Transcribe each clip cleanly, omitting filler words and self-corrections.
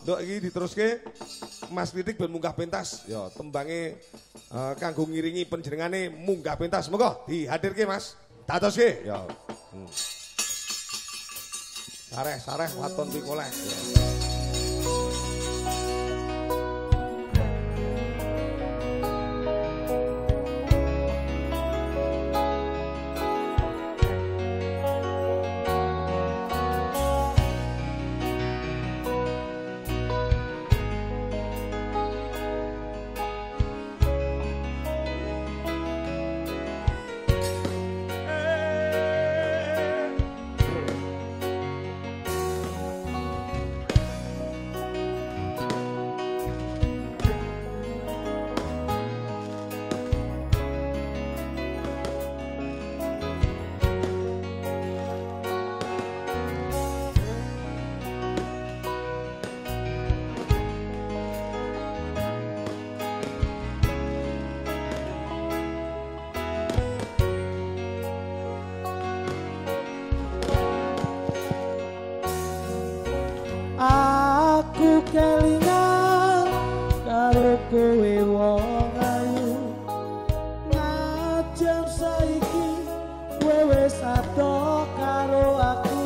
nduk iki diteruske Mas Kritik ben munggah pentas ya tembange kanggo ngiringi panjenengane munggah pentas monggo dihadirke Mas datoske ya sareh waton pikoleh ya. Aku kelingan karo kowe wong ayu najan saiki kowe wis ado karo aku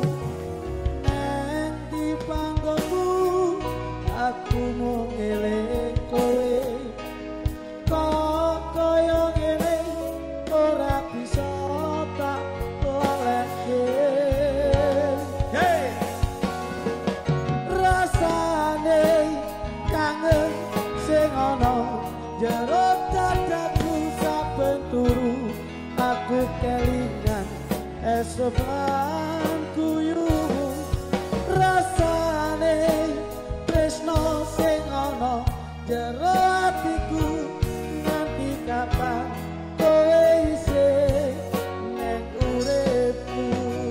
nang di panggonmu aku mung eling kowe kok kaya ngene ora bisa tak lelehke kangen sing ana jero dadaku saben turu aku kelingan esuk lan guyu rasane tresno sing ana jero atiku nganti kapan kowe isih nek uripku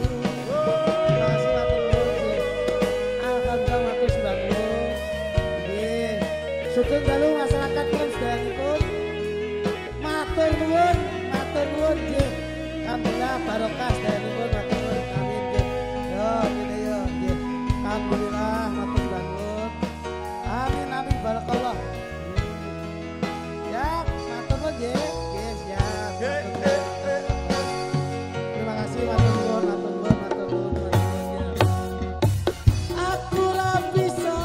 Sugeng dalu masyarakat pun sedayanipun matur nuwun nggih. Alhamdulillah barokah sedayanipun matur nuwun. Amin nggih. Yo ngene yo nggih. Alhamdulillah matur nuwun. Amin barakallah. Ya matur nuwun nggih. Nggih siap. Terima kasih matur nuwun. Aku ra bisa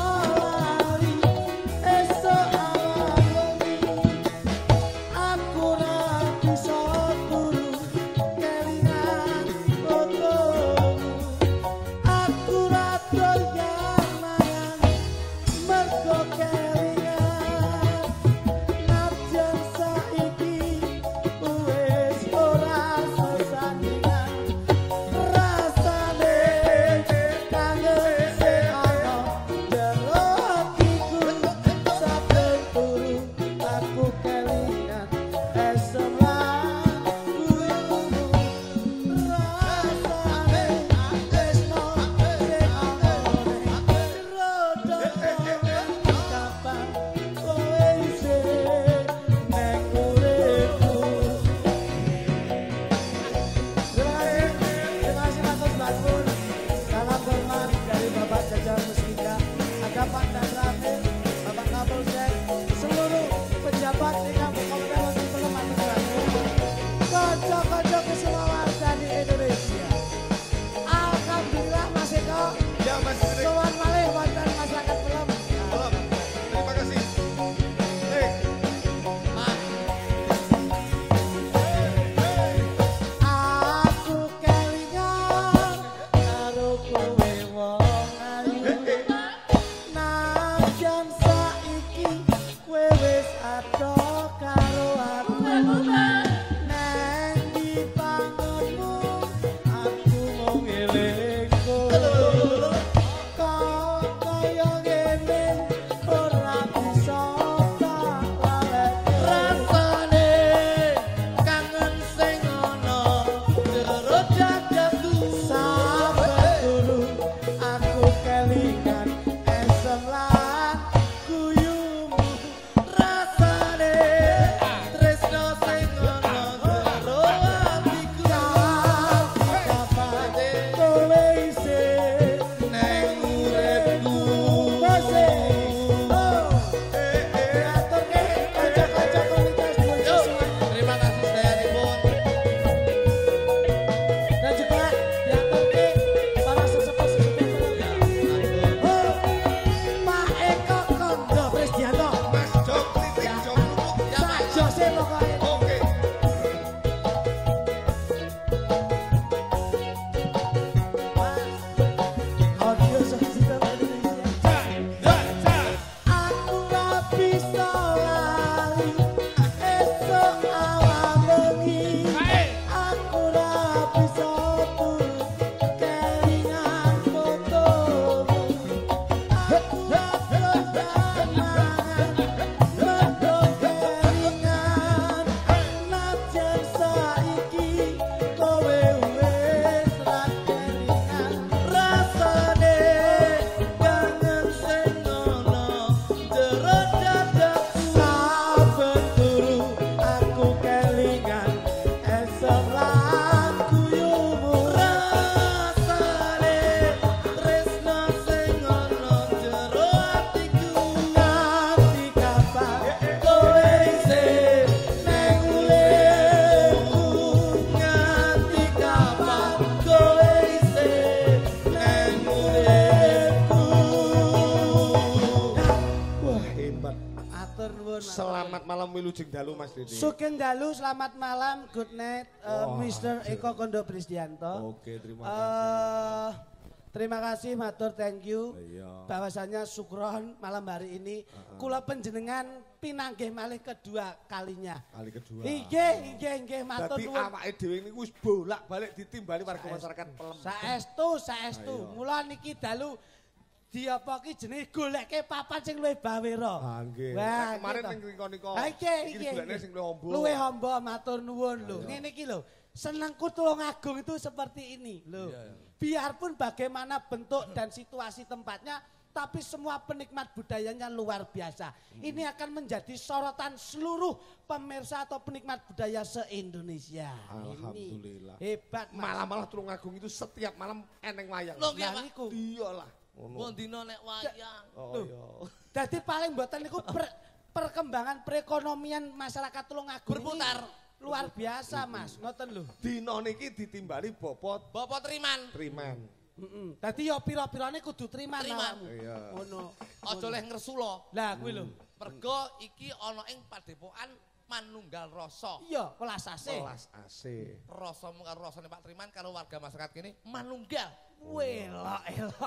Selamat malam Wilujeng Dalu Mas Dede. Sugeng dalu, selamat malam, good night, Mr. Eko Kondo Prisdianto. Oke, terima kasih. Terima kasih, matur, thank you. Iya. Bahwasanya syukron malam hari ini, kula panjenengan pinanggih malih kedua kalinya. Kali kedua. Inggih, matur Dadi nuwun. awake dhewe niku wis bolak-balik ditimbali warga masyarakat pelem. Saestu. Mula niki dalu diapa ki jenenge golekke papan sing luwih bawira. Ah nggih. Wah, Kemarin gitu. ning riko-riko. Iki golekne sing luwih ombo. Luwih ombo, matur nuwun lho. Ngene iki lho. Senengku Tulungagung itu seperti ini loh. Biarpun bagaimana bentuk dan situasi tempatnya, tapi semua penikmat budayanya luar biasa. Ini akan menjadi sorotan seluruh pemirsa atau penikmat budaya se-Indonesia. Alhamdulillah. Ini hebat Mas. Malah-malah Tulungagung itu setiap malam eneng wayang. Lho nggih, Lah Pak. niku. Iyalah. Wong dina nek wayang. Oh Loh. iya. Jadi paling mboten niku perkembangan perekonomian masyarakat Tulungagung Berputar. ini luar biasa Mas, ngoten lho. Dina niki ditimbali bobot Bapak Triman. Triman. Dadi ya pira-pirane kudu triman Triman. awakmu. Iya. Ngono. Aja leh ngresula. Lah kuwi lho. Mergo iki ana ing padepokan Manunggal Rasa. Iya, welas ase. Kelas AC. Rasamu karo rasane Pak Triman karo warga masyarakat kene manunggal. Elok.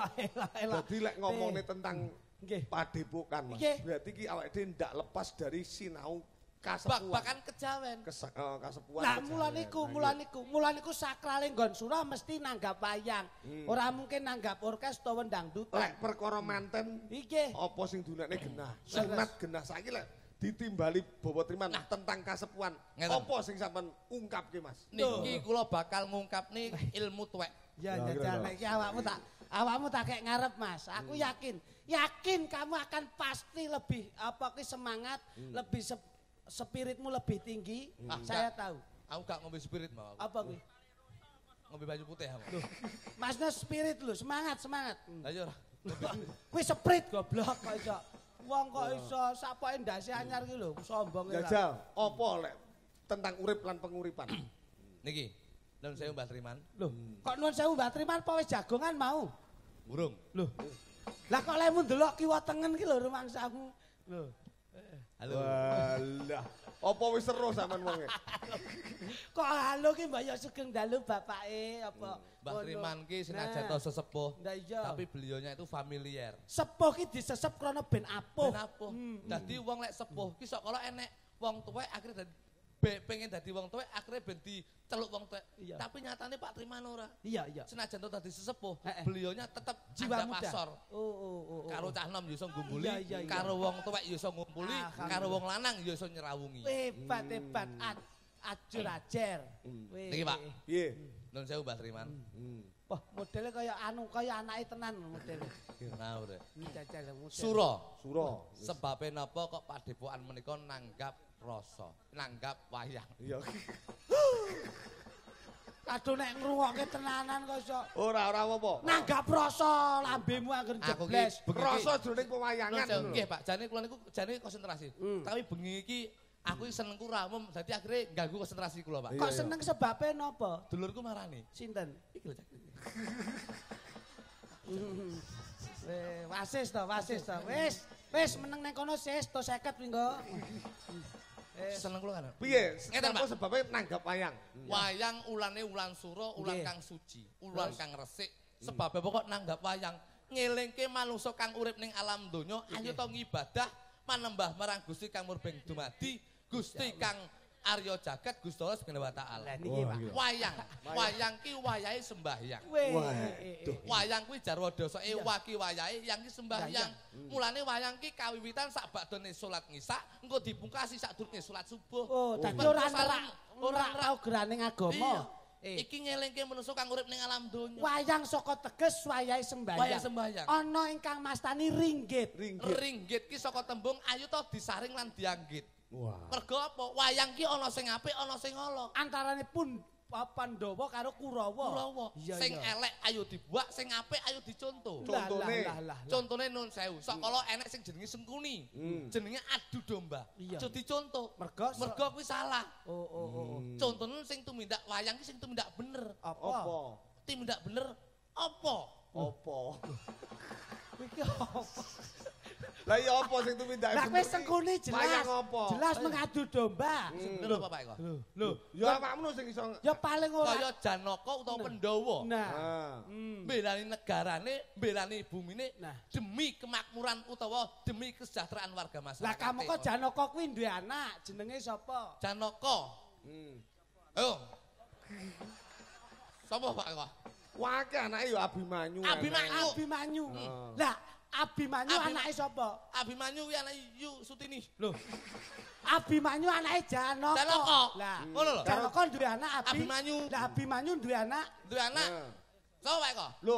Jadi lek ngomongnya tentang Nggih. padepokan Mas. Nggih. Berarti ki awake dhewe ndak lepas dari sinau kasepuan. Bak-bakan kejawen. Kasepuan. Lah kejawen. mula niku sakrale nggon surah mesti nanggap wayang. Ora mungkin nanggap orkes utawa dangdutan. Lek perkara manten Iki. apa sing dunekne genah. Sunat genah saiki lek ditimbali Bapak Triman tentang kasepuan. Ngeten. Apa sing sampean ungkapke Mas? Niki kula bakal ngungkapne ilmu tuwek. Ya Ya, jajan kira-kira. iki awakmu tak kayak ngarep Mas. Aku yakin kamu akan pasti lebih semangat, lebih spiritmu lebih tinggi. Saya tahu. Aku gak ngombe spirit mau. Apa kuwi? Ngombe baju putih aku. Masnya spirit lho, semangat. Lah iya ora. Kuwi spirit goblok kok iso. Wong kok iso sapoke ndase anyar ki lho, sombong ya. Jajal, apa lek tentang urip lan penguripan? Niki. Nun saya Mbah Triman. Loh, kok nuwun sewu Mbak Triman apa wis jagongan mau? Burung. Loh. Lah kok lemu ndelok kiwa tengen ki lho rumangsamu. Loh. Halo. Walah, apa wis seru sampean wonge? Kok halo ki Mbak ya Sugeng Dalu bapake apa? Mbah ngono. Triman ki senajan Nah. to sesepuh, Ndak iya. tapi beliaunya itu familiar. Sepuh ki disesep krana ben apuh. Ben apuh. Dadi wong lek sepuh ki sok kala enek wong tuwek akhirnya dadi pengen dadi wong tuwek akhirnya ben diceluk wong tuwek. Iya. Tapi nyatane Pak Triman ora. Iya. Senajan to dadi sesepuh, Heeh. beliaunya tetap Jiwa jiwa muda. pasor. Oh. Karo cah nom ya iso ngumpuli, Iya. karo wong tuwek ya iso ngumpuli, karo wong lanang ya iso nyerawungi. Hebat. Ajur ajer. Niki, Pak. Piye? Nun sewu Mbah Triman. Wah, modelnya kaya anake tenan modelnya. Ngawur. Jajal model. Sura. Sura. Sebabe napa kok padepokan menika nanggap rasa, nanggap wayang. Iya. Aduh nek ngrungokke tenanan kok iso Ora apa-apa. nanggap rasa lambemu angger Aku ki jebles. bengi Rasa jroning pewayangan. iki nggih Pak, jane kula niku jane konsentrasi. Tapi bengi iki aku senengku ramum dadi akhirnya ganggu konsentrasi kula, Pak. Kok seneng sebabnya napa? Dulurku marani. Sinten? Iki lho Cak. Wasis to. Wis meneng nang kono sis to 50 minggo. Seneng kula kan. Piye? Ngeten, Apa Pak. sebabnya nanggap wayang? Wayang ulane ulan sura, ulan Nggih. kang suci, ulan kang resik. Sebab pokok nanggap wayang ngelingke manungsa kang urip ning alam donya ayo to ngibadah manembah marang Gusti kang murbeng dumadi, Gusti kang Arya Jagat Gusti Allah Subhanahu wa taala. Lah niki Pak. Wayang ki wayahe sembahyang. Waduh. Wayang kuwi jarwa dosoke waki wayahe yang ki sembahyang. Mulane wayang ki kawiwitan sak badone salat ngisa, engko dipungkasi sak durunge salat subuh. Oh, dadi Mergo ora tau geraning agama. Iki ngelingke manungsa kang urip ning alam donya. Wayang saka teges wayahe sembahyang. Wayahe sembahyang. Ana ingkang mastani ringgit. Ringgit ki saka tembung ayu to disaring lan dianggit. Wah. Mergo apa? Wayang ki ana sing apik, ana sing ala. Antarane pun Pandhawa karo Kurawa. Kurawa. Iya, Sing iya. elek ayo dibuak, sing apik ayo dicontoh. Contone. Lah. Contone nun sewu. Sok kala enek sing jenenge Sengkuni. Jenenge adu domba. Iya. Aja dicontoh. Mergo Mergo kuwi salah. Oh. Contone sing tumindak wayang ki sing tumindak bener. Apa? Tumindak bener apa? Apa? Iki apa? Lah iya apa sing tumindake? Lah kowe sengkune jelas. Wayang apa? Jelas mengadu domba. Lho Pak Eko. Lho, Ya awakmu sing iso. ya paling ora. Kaya Janaka utawa Pandhawa. Nah, Mbelani negarane, mbelani bumine Nah. demi kemakmuran utawa demi kesejahteraan warga masyarakat. lah kamu kok Janaka kuwi duwe anak, jenenge sapa? Janaka. Ayo. Sapa Pak Eko? Wake anake ya Abimanyu. Abimanyu. Abimanyu. Lah, Abimanyu anake sapa? Abimanyu kuwi anake Yu Sutini. Lho. Abimanyu anake Janaka. Janaka. Lah, Ngono lho. Janaka duwe anak Abimanyu. Lah Abimanyu duwe anak. Duwe anak. Sapa Pak Eko? Lho.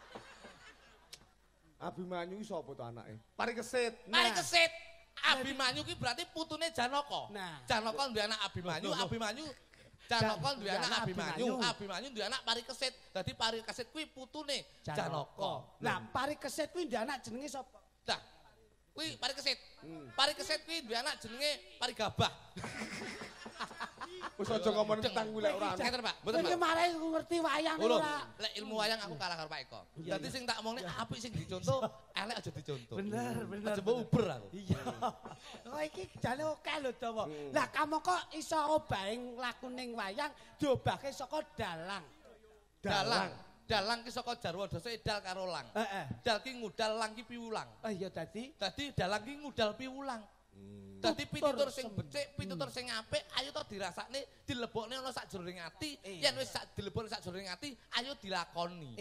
Abimanyu iki sapa to anake? Parikesit. Mari kesit. Abimanyu ki berarti putune Janaka. Nah. Janaka duwe anak Abimanyu, Abimanyu Janaka duwe anak Abimanyu, Abimanyu duwe anak Parikesit. Dadi Parikesit kuwi putune Janaka. Lah, Parikesit kuwi duwe anak jenenge sapa? Dah. Kuwi Parikesit. Parikesit kuwi duwe anak jenenge Parigabah. Wis aja ngomong tentang kuwi lek ora. Ngeten Pak, mboten Kowe Pak. mare ngerti wayang Lho, ora? lek ilmu wayang aku kalah karo Pak Eko. Iya, Dadi iya. sing tak omongne apik sing dicontoh, elek aja dicontoh. Bener. Aja mbok uber aku. Iya. Kok iki jane oke lho dawa. Lah kamu kok iso obahing lakuning wayang diobahke saka dalang. Dalang ki saka jarwa dasa edal karo lang. Heeh. Dal ki ngudal, lang ki piwulang. Oh iya dadi Dadi dalang ki ngudal piwulang. Dadi pitutur sing becik, pitutur sing apik, ayo to dirasakne, dilebokne ana sakjroning ati. Yen wis dilebokne sakjroning ati, ayo dilakoni.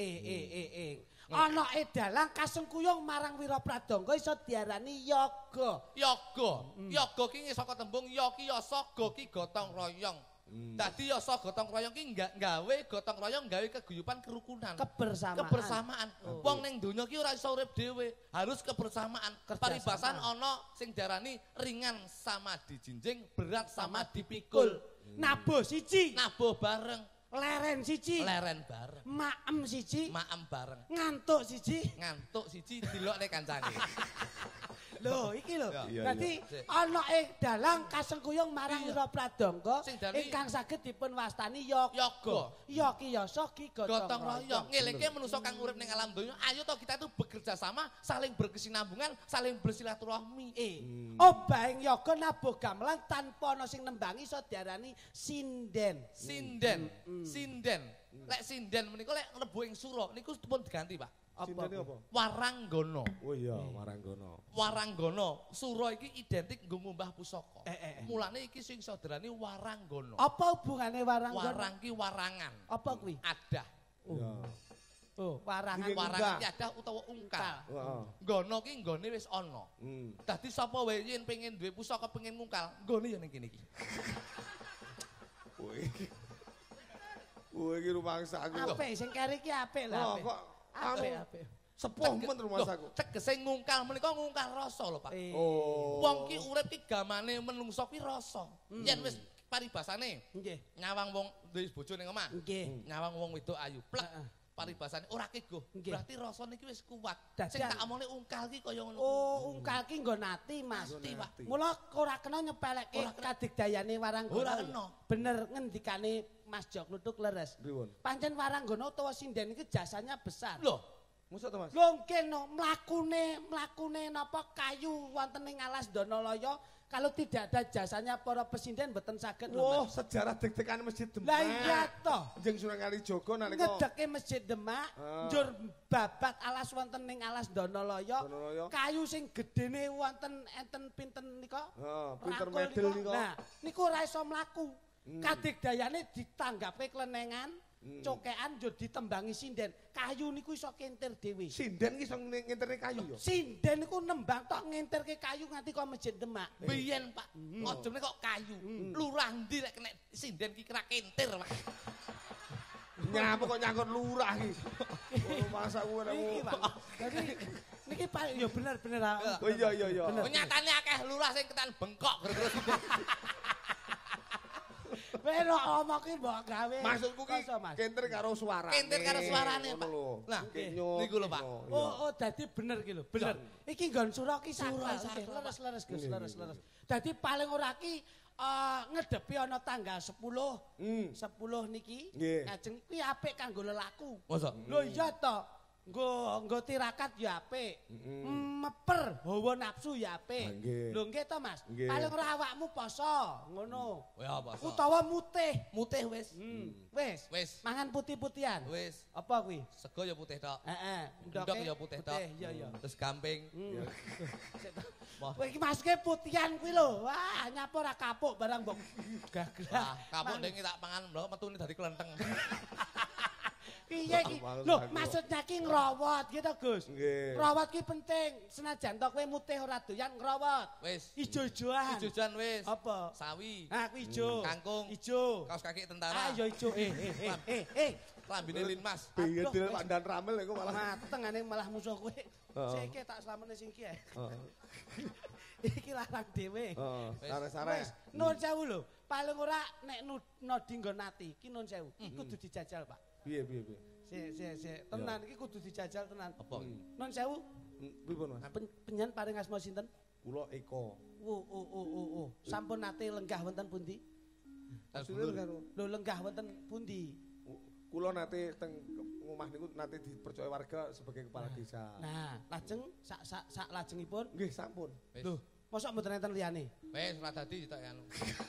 ana dalang kasengkuyung marang Wirapradangga iso diarani yoga. Yoga ki saka tembung ya ki yasa, ga ki gotong royong. Dadi yasa gotong royong ki gawe gotong royong gawe keguyupan kerukunan. Kebersamaan. Wong ning donya ki ora iso urip dhewe, harus kebersamaan. Paribasan ana sing diarani ringan sama dijinjing, berat sama dipikul. Nabuh siji, Nabuh bareng, leren siji, leren bareng, maem siji, maem bareng, ngantuk siji. ngantuk siji dilokne kancane. Lho, iki lho. Iya, Dadi ana dalang kasengkuyung marang Wirapradangga ingkang saged dipun wastani yoga. Ya ki yasa ki Gotong royong ngelingke manusa kang urip ning alam donya, ayo to kita itu bekerja sama, saling berkesinambungan, saling bersilaturahmi. Obahing yoga nabuh gamelan tanpa ana sing nembangi iso diarani sinden. Sinden. Lek sinden menika lek mlebu ing sura niku pun diganti, Pak. Sindene apa? Waranggana. Oh iya, Waranggana. Waranggana, sura iki identik nggo ngumbah pusaka. Mulane iki sing saudarane waranggana. Apa hubungane waranggana? Warang ki warangan. Apa kuwi? Adah. Iya. Oh, warangan. Warangan ki adah utawa ungkal. Heeh. Nggono ki nggone wis ana. Dadi sapa wae yen pengen duwe pusaka pengen ngungkal, nggone ya ning kene iki. Kowe iki rumangsaku. Apik sing keri iki apik lah. Kok Apik. sepuh men rumangsaku. Tegese ngungkal menika ngungkal rasa lho, Pak. Oh. Wong ki urip ki gamane menungso ki rasa. Yen wis paribasane Nggih. nyawang wong duwe bojo ning omah. Nggih. Nyawang wong wedok ayu. Plek. Paribasane ora keguh. Berarti rasane iki wis kuat. Sing tak omone ungkal ki kaya ngono. Oh, ungkal ki nggo nati, Mas. Nati, Pak. Mula ora kena nyepelekke kadigdayane Waranggana. Ora kena. Bener ngendikane Mas Jok Lutuk leres. Pripun? Pancen Waranggana utawa sinden iki jasanya besar. Lho, Mosok to, Mas? Lho nggih no, mlakune napa kayu wonten ing alas Danalaya kalau tidak ada jasanya para pesinden mboten saged lho. Wah, sejarah deg-degan Masjid Demak. Lah iya toh. Jeneng Sunan Kalijaga nalika Ngedeke Masjid Demak, njur babat alas wonten ing alas Danalaya. Kayu sing gedene wonten enten pinten nika? Heeh, pinter Rakul medel nika. Nah, niku ora iso mlaku. Kadigdayane ditanggape klenengan, cokean njur ditembangi sinden. Kayu niku iso kentir dhewe. Sinden ki iso ngenterne kayu ya. Sinden niku nembang tok ngentirke kayu nganti kok Masjid Demak. biyen Pak, ojone kok kayu. Lurah ndi lek kena sinden ki kira kentir, Pak. Nyapa kok nyangkut lurah ki. Oh, masa kowe Iki, Pak. Jadi niki Pak ya bener. Oh iya. Nyatane akeh lurah sing ketan bengkok gara-gara sinden. Pero omong ki mbok gawe. Maksudku ki Koso, Mas? kenter karo suarane. Kentir karo suarane, Pak. Nah, niku lho, Pak. Oh, dadi bener ki lho, bener. Iki nggon sura ki sakral. Leres Gus, leres. Dadi paling ora ki ngedepi ana tanggal 10. 10 niki Nggih. ngajeng kuwi apik kanggo lelaku. Masa? Lho iya to. Nggo tirakat ya apik. Meper hawa nafsu ya apik. Lho nggih to Mas. Paling ora awakmu poso, ngono. Ya poso. Utawa mutih. Mutih wis. Wis. Mangan putih-putihan. Wis. Apa kuwi? Sego ya putih tok. Heeh. Ndok ya putih tok. Iya. Terus gamping. Kowe iki masuke putihan kuwi lho. Wah, nyapo ora kapuk barang mbok gagrah. Kapuk ndek tak pangan lho metune dari kelenteng. Piye iki? Lho, maksudnya ki ngrowot gitu, Gus. Ngrowot ki penting. Senajan to kowe mutih ora doyan ngrowot. Wis. Ijo-ijoan. Ijo-ijoan wis. Apa? Sawi. Ah, kuwi ijo. Kangkung. Ijo. Kaos kaki tentara. Ah, ya ijo. Lambine linmas. Piye dhewe pandan ramel iku malah mateng ane malah musuh kowe. Sik tak slamene sing ki. Iki larang dhewe. Sare-sare. Nun sewu lho. Paling ora nek nodi nggon ati, ki nun sewu. Iki kudu dijajal, Pak. Piye. Sik. Tenan iki kudu dijajal tenan. Apa? Nun sewu. Pripun Mas? Penyen paring asma sinten? Kula Eko. Sampun nate lenggah wonten pundi? Lho lenggah wonten pundi? Kula nate teng omah niku nate dipercaya warga sebagai kepala desa. Nah, lajeng sak lajengipun Nggih, sampun. Lho, mosok mboten enten liyane? Wis ora dadi tak anu.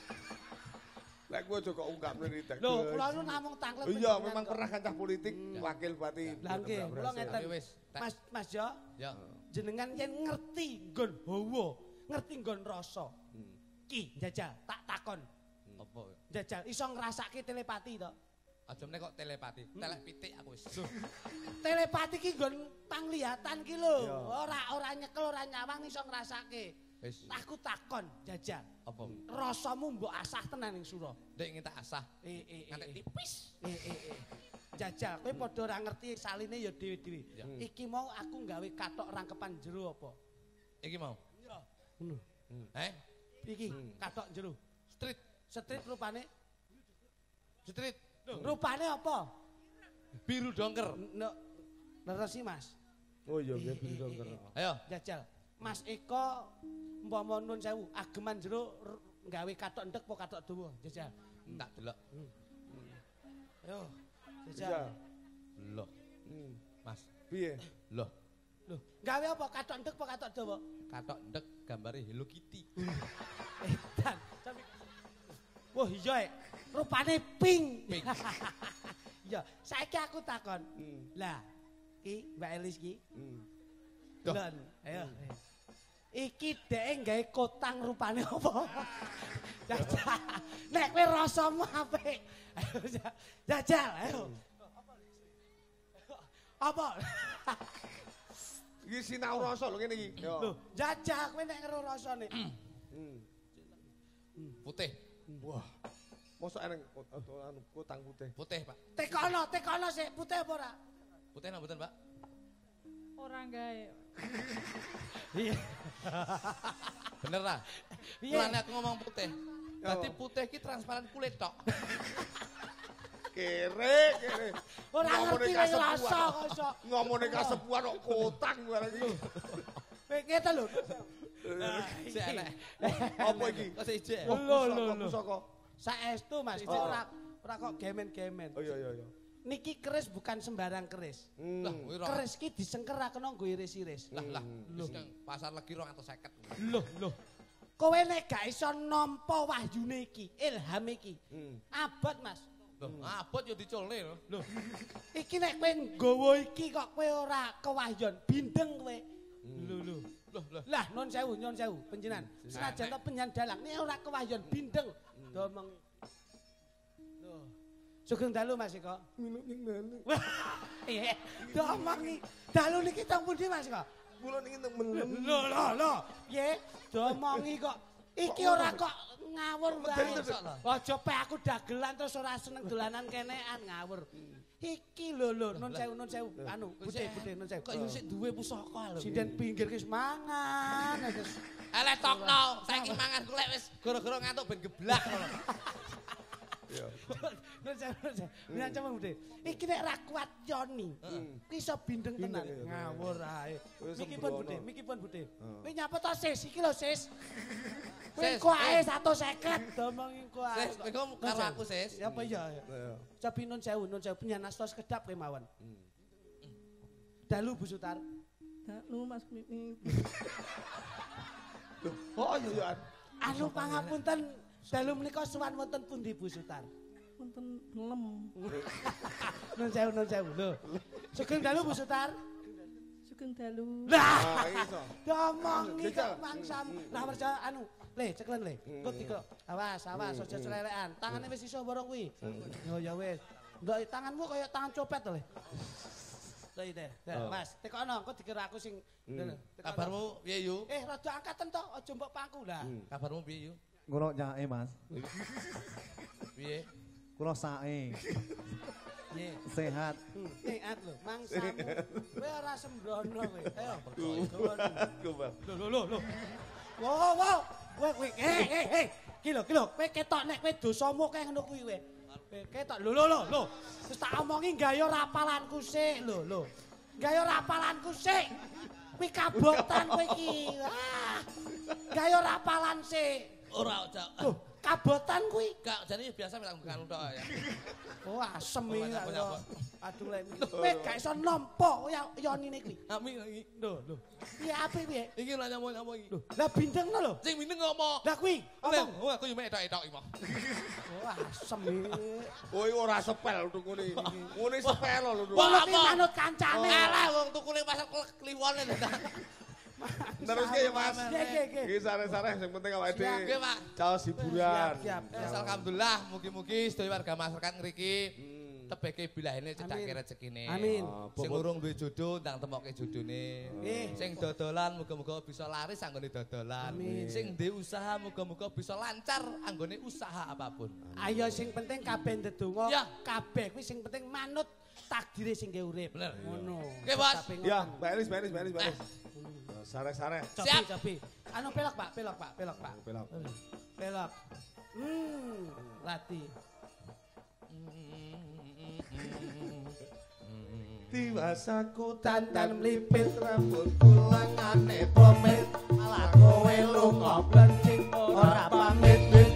Lek kowe aja kok ungkap mritek. Lho, kula nu namung tanglet. Iya, memang pernah kancah politik, wakil bupati. Lah nggih, kula ngeten. Mas yo. Ya. Jenengan yen ngerti nggon hawa, ngerti nggon rasa. Ki jajal, tak takon. Apa? Jajal iso ngrasake telepati to? Aja meneh kok telepati. Telek pitik aku wis. Telepati ki nggon panglihatan ki lho. Ora nyekel, ora nyawang iso ngrasake. Wis. Aku takon, jajal. Apa? Rasamu mbok asah tenan ning sura. Ndek ngene tak asah. Ngantek tipis. Jajal, kowe padha ora ngerti saline ya dhewe-dhewe. Iki mau aku gawe katok rangkepan jero apa? Iki mau. Iya. Ngono. Iki katok jero. Street rupane. Street. Rupane apa? Biru dongker. Neresi Mas. Oh iya nggih biru dongker. Ayo. Jajal. Mas Eko umpama nun sewu ageman jero gawe katok ndek apa katok dawa? Jajal. Tak delok. Ayo. Jajal. Loh. Mas. Piye? Loh. Gawe apa katok ndek apa katok dawa? Katok ndek gambare Hello Kitty. Edan. Wah iya rupane pink. Iya, saiki aku takon. Lah, iki Mbak Elis iki. Lon, ayo. Iki dhek gawe kotang rupane apa? Jajal. Nek kowe rasamu apik. Ayo jajal, ayo. Apa? Iki sinau rasa lho ngene iki. Lho, jajal kowe nek ngero rasane. Putih. Wah. Mosok eneng kotang putih. Putih, Pak. Tekono sik putih apa ora? Putih napa mboten, Pak? Ora gawe. Iya. Bener ta? Mulane aku ngomong putih. Dadi putih ki transparan kulit tok. Kere. Ora ngerti rasa kok. Ngomongne kasepuan kok kotang barang iki. Ngeten lho. Sik enek. Apa iki? Kok sik ijek. Lho. Pusaka. Saestu Mas, ora kok gemen-gemen. Oh iya. Niki keris bukan sembarang keris. Lah, kuwi ora. Keris ki disengker ra kena nggo iris-iris. Lah, wis nang pasar legi 250. Lho. Kowe nek gak iso nampa wahyune iki, ilham iki. Abot Mas. Loh, abot ya diculne lho. Lho. Iki nek kowe nggawa iki kok kowe ora kewahyon, bindeng kowe. Lho. Lah nun sewu panjenengan. Senajan to penyan dalang nek ora kewahyon bindeng. Domong. Lho. Sugeng dalu Mas Eko. Minum ning dalu. Iya. Domong iki. Dalu niki teng pundi Mas Eko? Kula niki teng melem. Lho. Piye? Domongi kok iki ora kok ngawur wae. Aja pe aku dagelan terus ora seneng dolanan kenean ngawur. Iki lho nun sewu anu putih nun sewu. Kok isih duwe pusaka lho. Sinden pinggir ki mangan wis. Elek tokno, saiki mangan kulek wis gara-gara ngantuk ben geblak ngono. Iya. Nun sewu. Nyancem putih. Iki nek ra kuat yoni. Ki iso bindeng tenan. Ngawur ae. Miki pun putih. Kowe nyapa to sis? Iki lho sis. Kowe kok ae 150 domongi kok ae. Sis, kowe karo aku sis. Apa iya? Cobi nun sewu penyan astos kedap kowe mawon. Dalu Bu Sutar. Dalu Mas Mimi. Oh iya. Anu pangapunten dalu menika sowan wonten pundi Bu Sutar? Wonten lem. Nun sewu lho. Sugeng dalu Bu Sutar. Sugeng dalu. Lah iso. Domongi kok mangsam. Lah percaya anu, le ceklen le. Kok diko. Awas, aja celelekan. Tangane wis iso borong kuwi. Yo ya wis. Ndok tanganmu kaya tangan copet to le. Lah ide. Mas, tekono kok dikira aku sing Kabarmu piye yu? rada angkatan to, aja mbok pangku lah. Kabarmu piye yu? Kulo nyake, Mas. Piye? Kulo sae. Nggih. Sehat. Sehat lho, mangsamu. Kowe ora sembrono kowe. Ayo. Lho. Wow. Kowe Ki lho, kowe ketok nek kowe dosamu kae ngono kuwi kowe. Ketok lho. Wis tak omongi gaya rapalanku sik lho. Gaya rapalanku sik. Kuwi kabotan kowe iki. Gaya rapalan sik. Ora, Cak. Loh, kabotan kuwi. Gak, jane biasa mek nganu tok ya. Oh, asem iki. Aduh lek iki. Kowe gak iso nampa ya nine kuwi. Ami iki. Lho. Piye apik piye? Iki lho nyamuk iki. Lah bindengno lho. Sing mindeng ngopo? Lah kuwi. Wah, aku yo mek etok-etok iki mah. Oh, asem iki. Oh, iki ora sepel ngene iki. Ngene sepel lho. Wong iki manut kancane. Alah wong tukune pasar kliwon lho. Terus ya Mas. Nggih. Iki sare-sare sing penting awake dhewe. Nggih, Pak. Caos hiburan. Siap. Alhamdulillah, mugi-mugi sedaya warga masyarakat ngriki tebeke bilahene cedhake rezekine. Amin. Sing urung duwe jodoh ndang temokke jodone. Sing dodolan muga-muga bisa laris anggone dodolan. Sing duwe usaha muga-muga bisa lancar anggone usaha apapun. Ayo sing penting kabeh ndedonga, Ya. kabeh kuwi sing penting manut takdire sing urip. Bener. Ngono. Oke, Bos. Ya, baris. Sare-sare. Siap. Cobi. Anu pelok, Pak. Pelok. Pelok. Lati. Diwasaku Dandan mlipit rambut kulangane pomit malah kowe lunga blencing ora pamit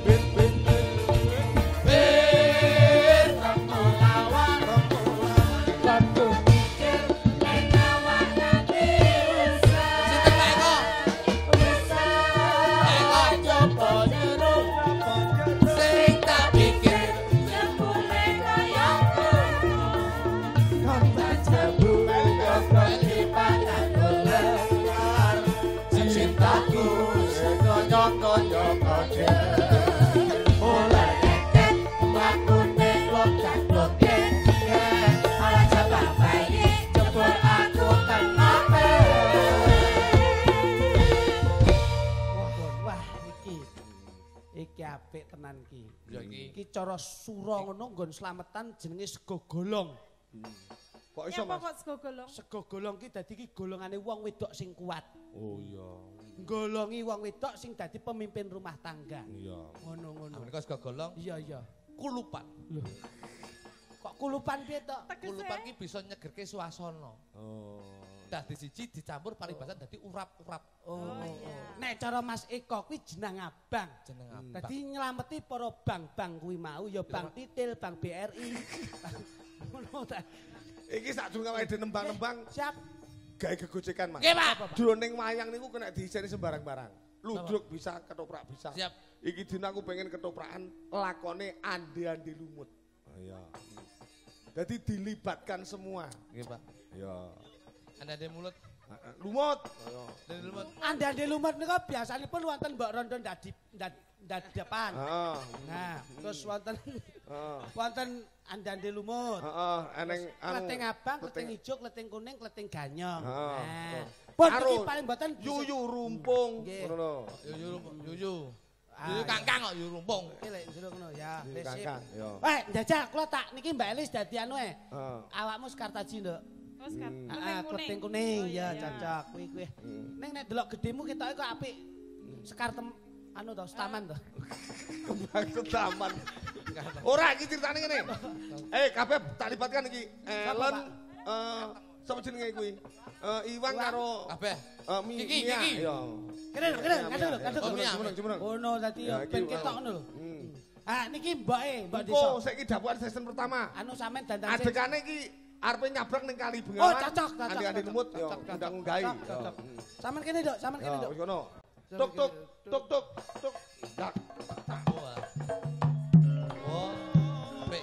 apik tenan ki. Ya iki. Iki cara sura ngono nggon slametan jenenge sego golong. Kok iso Mas? Apa kok sego golong? Sego golong ki dadi ki golongane wong wedok sing kuat. Oh iya. Golongi wong wedok sing dadi pemimpin rumah tangga. Iya. Ngono-ngono. Menika sego golong Iya. kulupan. Lho. Kok kulupan piye to? Kulupan ki bisa nyegerke suasana. Oh. Dadi siji dicampur paribasan dadi urap-urap. Oh iya. Nek cara Mas Eko kuwi jeneng abang. Jeneng abang. Dadi nyelameti para bank-bank kuwi mau ya Bank Titil, Bank BRI. Ngono ta. Iki sadurunge awake dhewe nembang-nembang Siap. gawe gegojekan Mas. Nggih, Pak. Jroning wayang niku kena diiseni sembarang-barang. Ludruk bisa, ketoprak bisa. Siap. Iki dina aku pengen ketoprakan lakone ande-ande lumut. Iya. Jadi dilibatkan semua. Nggih, Pak. Iya. Anda mulut. Lumut. Dari lumut. Andane lumut nika biasanipun wonten mbok rondo depan. Heeh. Nah, terus wonten Heeh. wonten andane lumut. Heeh, eneng Kleting abang, kleting ijo, kleting kuning, kleting ganyong. Heeh. Nah, pun Karo iki paling mboten yuyu rumpung Nggih. ngono. Yuyu. Yuyu kangkang kok yuyu rumpung. Iki lek jero ngono ya. Yuyu Wis sip. kangkang, ya. Njajak kula tak niki Mbak Elis dadi anu Heeh. Awakmu Sekartaji, Nduk. Oh, sekarang. Kleting kuning Oh, ya iya. cocok kuwi. Ning nek delok gedemu ketoke kok apik. Sekar anu to, staman to. Kembang taman. Ora iki critane ngene. Kabeh tak libatkan iki. Ellen sapa jenenge kuwi? Iwang karo Kabeh. Kiki, Mia. Kiki. Iya. Kene lho, kadung. Oh, Mia. Jemeneng. Ngono dadi ya Ya, ben iki, ketok ngono lho. Niki mbake, Mbak Engko Desa. saiki dapuan season pertama. Anu sampean dandan sing Adekane iki arepe nyabrang ning Kali Bengawan. Oh, cocok. Andi lumut yo undang nggahi. Sampeyan kene, Dok, sampeyan kene, Dok. Wis ngono. Tuk tuk tuk tuk tuk. Dak. Wah. Oh, apik.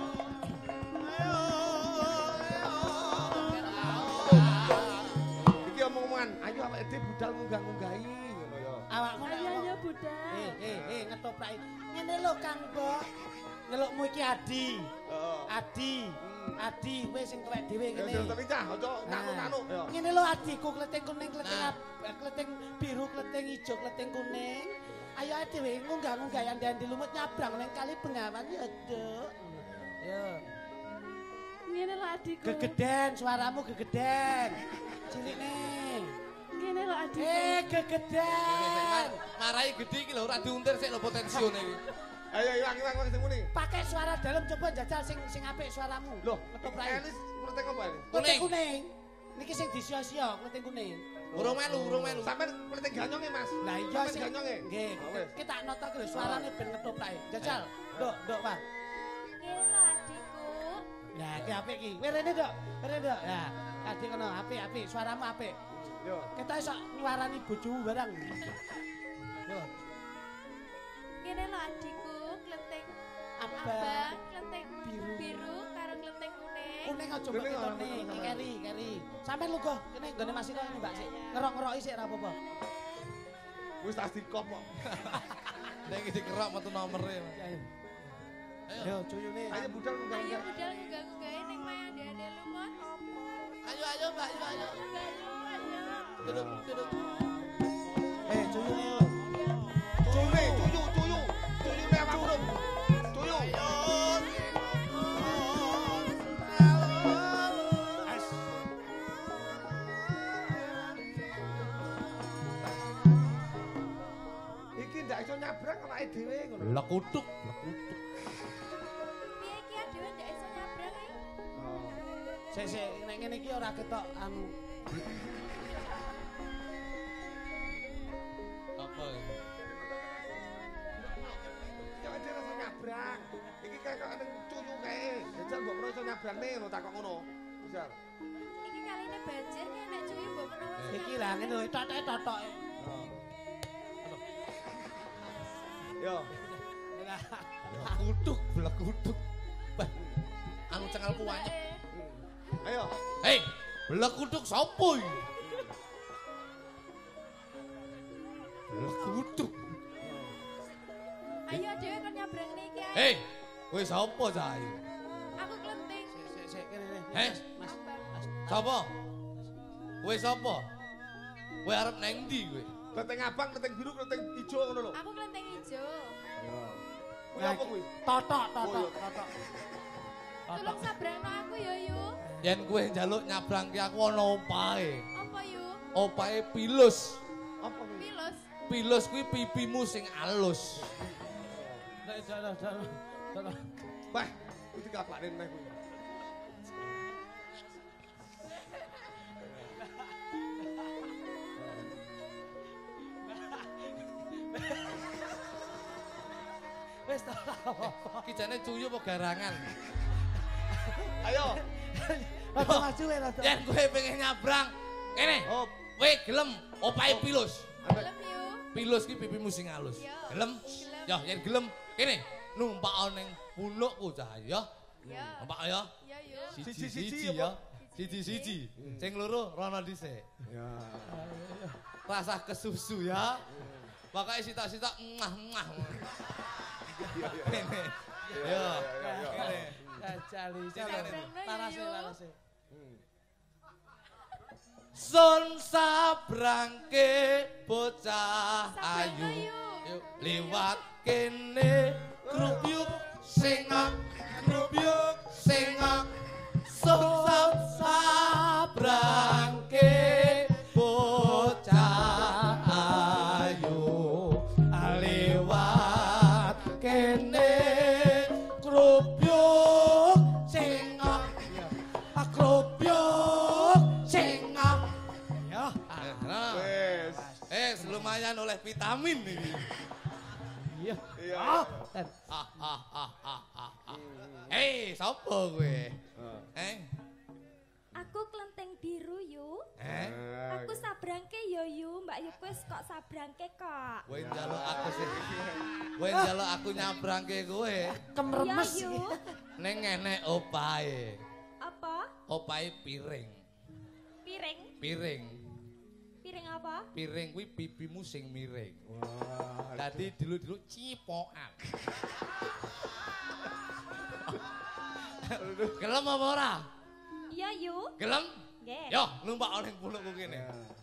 Iki omong-omongan, ayo awake dhewe budal munggah-munggahi ngono ya. Awakmu nek Ayo ayo budal. ngetopraki. Ngene lho Kang Mbok. Nyelukmu iki Adi. Heeh. Adi, kowe sing tuwek dhewe Ya ngene. tapi cah aja nanu-nanu ya. Ngene lho adiku kleting kuning, kleting biru, kleting ijo, kleting kuning. Ayo ae dhewe ngunggah-ngunggah andi-andi lumut nyabrang ning Kali Bengawan ya, Duk. Yo. Ngene lho adikku. Gegeden, suaramu gegeden. Cilikne. Ngene lho adikku. Gegeden. Marai gede iki lho ora diuntir sik lho potensione iki. Ayo ilang sing muni. Pakai suara dalam coba jajal sing apik suaramu. Loh, ketoprak. Elis kleting apa ini? Kleting kuning. Niki sing disio-sio kleting kuning. Urung melu. Sampeyan kleting ganyonge, Mas. Lah iya Sampeyan sing ganyonge. Nggih. Kita tak notok lho suarane ben ketoprake. Jajal. Nduk, Pak. Ngene lho adikku. Nah, iki apik iki. Werene, Dok. Werene, Dok. Nah, adik ngono apik, suaramu apik. Yo. Kita iso nyuarani bojomu barang. Yo. Ngene lho adikku, kleting Abang. kleting biru karo kleting kuning. Kuning aja mbok ketone, keri. Sampeyan lugo kene nggone Mas Ira ini, Mbak sik. Ngerok-ngeroki sik ora apa-apa. Wis tas dikop kok. Nek iki dikerok metu nomere. Yo, cuyune. Ayo budal Ayo munggah-munggah. budal munggah-munggahe ning mayang ande lumut. Ayo Mbak, ayo. Duduk. Cuyune. Cuyune awakmu lho. Cuyu. Iki ndak iso nyabrang awake dhewe ngono. Lekutuk. Piye iki dhewe ndak iso nyabrang iki? Sik nek ngene iki ora ketok anu. Apa iki? Ya dia rasa nyabrang. Iki kayak ada cuyu kae. Jajal mbok menawa iso nyabrang ngono takok ngono. Jajal. Iki kaline banjir ki nek cuyu mbok menawa. Iki lah ngene lho totoke. Yo. Blekutuk. Bah, anu cengalku wanyep. Ayo. Hei, blekutuk sapa iki? Blekutuk. Ayo dhewe kon nyabrang niki ae. Hei, kowe sapa cah ayu? Aku kleting. Sik kene. Heh? Mas. Sapa? Kowe sapa? Kowe arep nang ndi kowe? Kleting abang, kleting biru, kleting ijo ngono lho. Aku kleting ijo. Kuwi apa kuwi? Totok. Tolong sabrano aku yo yu. Yen kowe njaluk nyabrang ki aku ana opahe. Apa yu? Opahe pilus. Apa kuwi? Pilus. Pilus kuwi pipimu sing alus. Wah, iki kapakne neh kuwi. Wis ta. Ki jane cuyu apa garangan? Ayo. Rada maju wae rada. Yen kowe pengen nyabrang, kene. Hop. Kowe gelem opahe pilus. Gelem yu. Pilus ki pipimu sing alus. Iya. Gelem? Ya, yen gelem, kene numpak ning punukku cah ya. Ya. Numpak ya. Ya yu. Siji-siji ya. Siji-siji. Sing loro rono dhisik. Ya. Rasa kesusu ya. Pokoke sitok-sitok emah-emah. Kene. Ya. Kene. Jajali. Larase. Sun sabrangke bocah ayu. Yuk liwat kene krupyuk singak krupyuk singak sun sabrangke bocah ayu liwat kene krupyuk singak krupyuk singak ya. Wes. Lumayan oleh vitamin ini. Iya. Iya. Hei, sapa kowe? biru yu. Ah. Aku sabrangke yo yu, Mbak Yu wis kok sabrangke kok. Kowe njaluk aku sih. Kowe njaluk aku nyabrangke kowe. Kemremes Iya, iki. Yu. Ning enek opahe. Apa? Opahe piring. Piring? Piring. Piring apa? Piring kuwi pipimu sing miring. Wah. Dadi dulu-dulu cipokan. Gelem apa ora? Iya yu. Gelem? Nggih. Yo, numpak ning pulukku kene.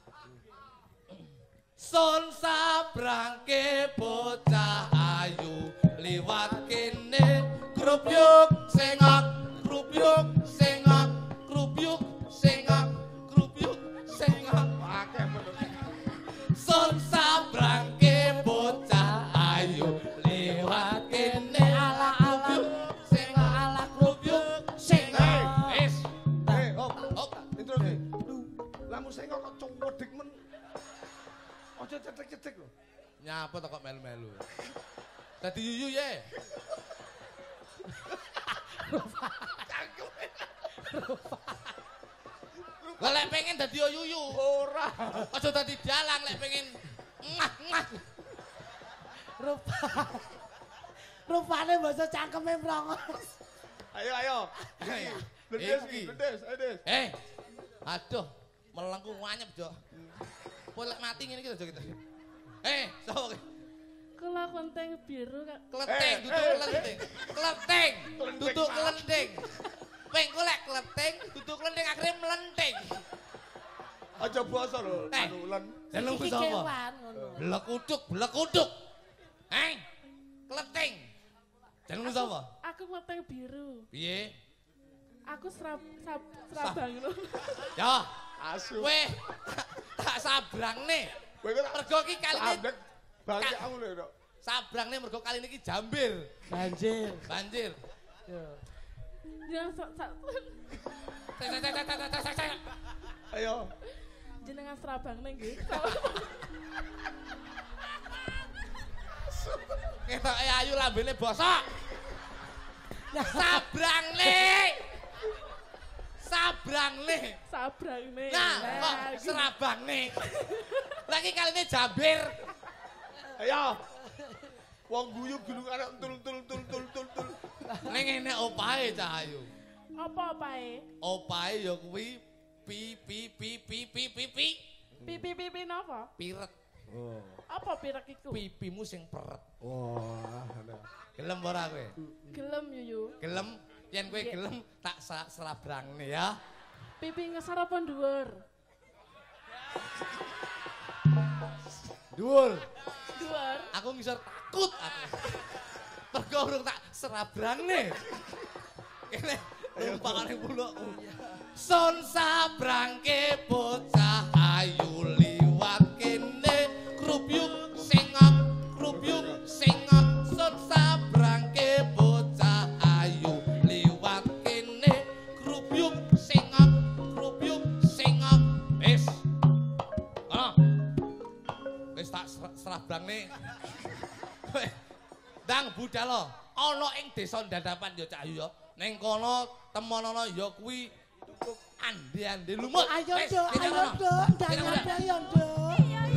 Son sabrangke bocah ayu liwat kene krupyuk sengak krupyuk sengak krupyuk sengak krupyuk sengak Akeh menurut. son sabrangke bocah ayu liwat kene ala krupyuk sengak ala krupyuk sengak wis Op. op Intro iki. Lamun sing kok cuwedhik men. Aja cetek-cetek lho. nyapa to kok melu-melu dadi yuyu ye Lah lek pengen dadi yuyu Ora. aja dadi dalang lek pengen ngah Rupane basa cangkeme mrongos. Ayo ayo. Lendes iki, lendes, lendes. Aduh melengku wanyep jo kowe lek mati ngene iki aja kita sapa Kula konteng biru Kak. Kleteng, duduk kleteng. Kleteng, duduk kleteng. Weng golek kleteng, duduk kleteng akhirnya melenteng. Aja basa lho, Eh. anu len. Jenengku Iki sapa? kewan ngono. Blek uduk. Kleteng. Jenengmu sapa? Aku konteng biru. Piye? Aku serabang lho. Ya, Asu. kowe tak sabrangne. Kowe kok Mergo iki kaline ambek bangke aku lho, Dok. sabrangne mergo kaline iki jambir. Banjir. Banjir. Yo. Yang sak Ayo. jenengan serabang nggih. Ketoke ayu lambene bosok. Sabrangne. Sabrang nih. Nah, kok serabangne. Lagi kali ini jambir. Ayo. Wong guyu gulungane tul. Ning ngene opahe Cah Ayu. Apa opae? Opahe ya kuwi pi. Pipi napa? Piret. Oh. Apa pirek iku? Pipimu sing peret. Wah, Gelem ora kowe? Gelem yuyu. Gelem yen kowe gelem tak serabrangne ya. Pipi ngesar apa dhuwur? Dhuwur. Dhuwur. Aku ngisor takut aku. Mergo urung tak serabrangne. Kene numpakane pulukku. Son sabrangke bocah ayu liwat kene krupyuk sengok son sabrangke bocah ayu liwat kene krupyuk sengok wis wis tak serabrangne ndang budal ana ing desa Ndadapan ya Cak Ayu ya ning kono temonana ya kuwi ande lumut Ayo Wis, Dok, kita ayo kono. Dok, Kita kono. ndang ayo Dok.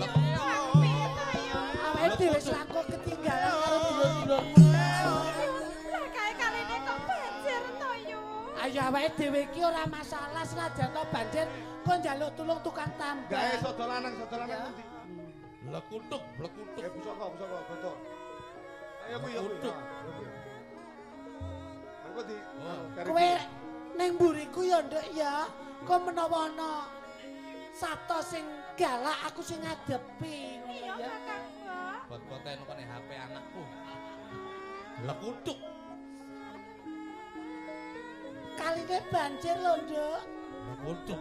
Awake dhewe selangko ketinggalan karo dulur-dulurmu. Lah kae kaline kok banjir to yu. Ayo awake dhewe iki ora masalah senajan to banjir kok njaluk tulung tukang tambah. gawe sodo lanang nanti. Blekutuk Pusaka, goto. Ayo kuwi ya. Kutuk. Aku di Kowe ning mburiku ya Nduk ya. Kok menawa ana sato sing galak aku sing ngadepi ngono Iya ya. Kakang Mbok. bot-boten kene HP anakku blekutuk Kaline banjir lho Nduk. blekutuk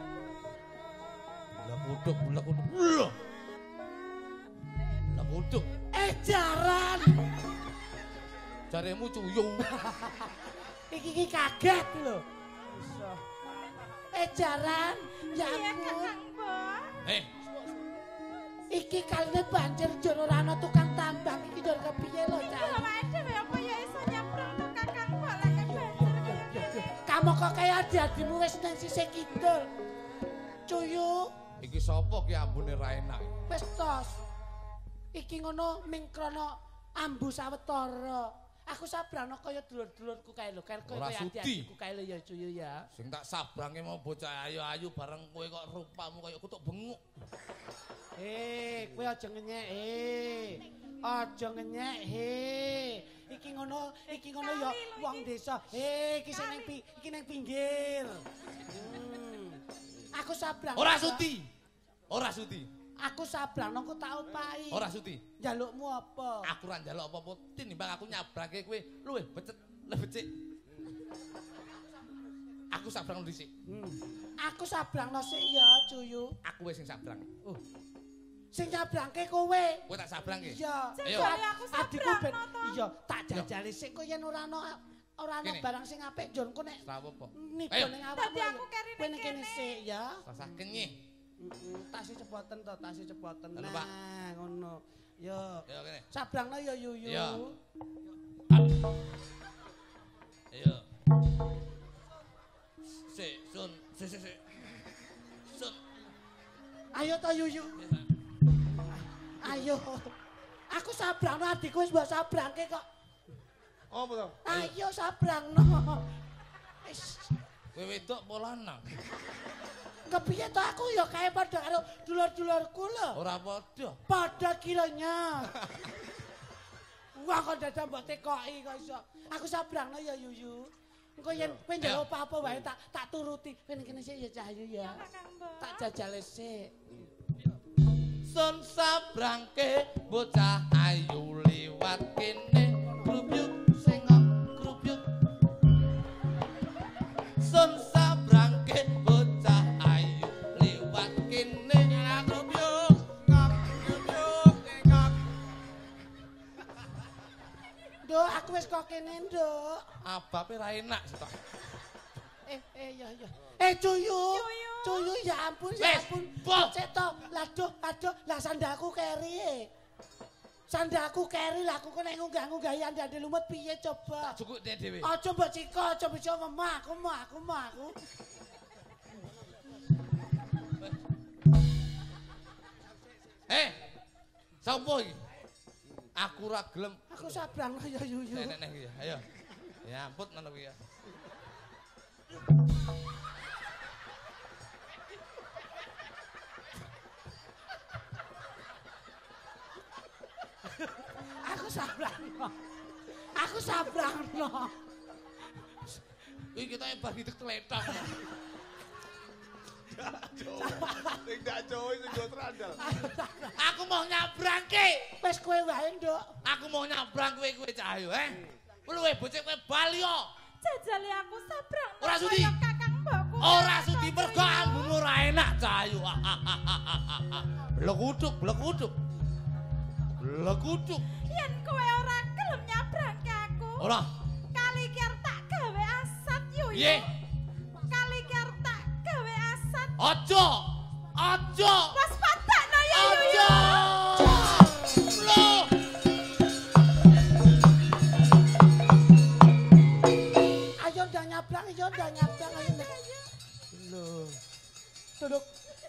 blekutuk Jaran. jaremu cuyung Iki kaget lho. Jaran. Ya Iya ampun. Kakang Mbok. Iki kaline banjir jur ora ana tukang tambang iki jur kepiye lho, Cak? Awake dhewe apa ya iso nyemprong to Kakang Mbok lek banjir kaya ngene. Kamu kok kaya adimu wis nang sisih kidul. cuyu. Iki sapa ki ambune ra enak? Wis tos. Iki ngono ming krana ambu sawetara. Aku sabrana kaya dulur-dulurku kae lho, kaya ati-atiku kae lho ya cuyu ya. Sing tak sabrange mau bocah ayu-ayu bareng kowe kok rupamu kaya kutuk benguk. Kowe aja ngenyek, aja ngenyek, Iki ngono ya wong desa. Iki sing ning pinggir. Aku sabrang. Ora sudi. Ora sudi. Aku sabrang kok tak opahi. Ora sudi. Njalukmu apa? Aku ora njaluk apa-apa tinimbang aku nyabrangke kowe luwih becik. Aku sabrang dhisik. Aku sabrangno sik ya, cuyu. Aku wis sing sabrang. Sing nyabrangke kowe. Kowe tak sabrangke. Iya. Ayo. Aku Adikku ben sabrang. iya tak jajali sik kok yen ora ana barang sing apik njonku nek Ora apa-apa. niku ning awakmu. Dadi aku kerine kowe ning kene sik ya. Rasa kenyih. Tasih cepoten to, tasih cepoten. Halo, Pak. Nah, ngono. Yo. Ayo kene. Sabrangno ya Yuyu. Iya. Ayo. Sun. Sun. Ayo to Yuyu. Ayo. Aku sabrangno adikku wis mbok sabrangke kok. Oh, betul. Ayo sabrangno. Wis. Kowe wedok apa lanang? Kepiye to aku ya kae padha karo dulur-dulurku lho. Ora padha. Padha kiranya. Wah kok dadak mbok tekoki kok iso. Aku sabrangno ya Yuyu. Engko yen kowe njaluk apa-apa wae tak turuti. Kowe ning kene sik ya Cahyu ya. Tak jajale sik. Sun sabrangke bocah ayu liwat kene grubyuk sengok grubyuk. Sun sabrangke bocah ayu liwat kene grubyuk grubyuk sengok. Nduk, aku wis kok kene, Nduk. Abape ra enak sih tok. Ya. Cuyu ya ampun. Cek to, laduh, lah sandalku keri. Sandalku keri lah aku nek ngunggah-ngunggahi andane lumut piye coba. Tak cukuk dhewe. Aja mbok ciko, aja bisa memah, aku. Sapa iki? Aku ora gelem. Aku sabrang ya Yuyu. Nek iki ayo. Ya ampun ngono kuwi ya. Aku sabrangno. Iki kita bagi tekletak. Tidak jauh itu jauh terandal. Aku mau nyabrangke. Wis kowe wae, Nduk. Aku mau nyabrang kowe Cahyu, Luwe bocah kowe bali yo. Jajale aku sabrang. Ora sudi. Kakang mbokku. Ora sudi mergo ambune ora enak Cahyu. Blekuduk. Yen kowe ora gelem nyabrangke aku. Ora. Kali iki arep tak gawe asat yo. Piye? Kali iki arep tak gawe asat. Aja. Wes padakno ya yo. Aja. Loh. Ayo ndak nyabrang ayo. Lho. Duduk.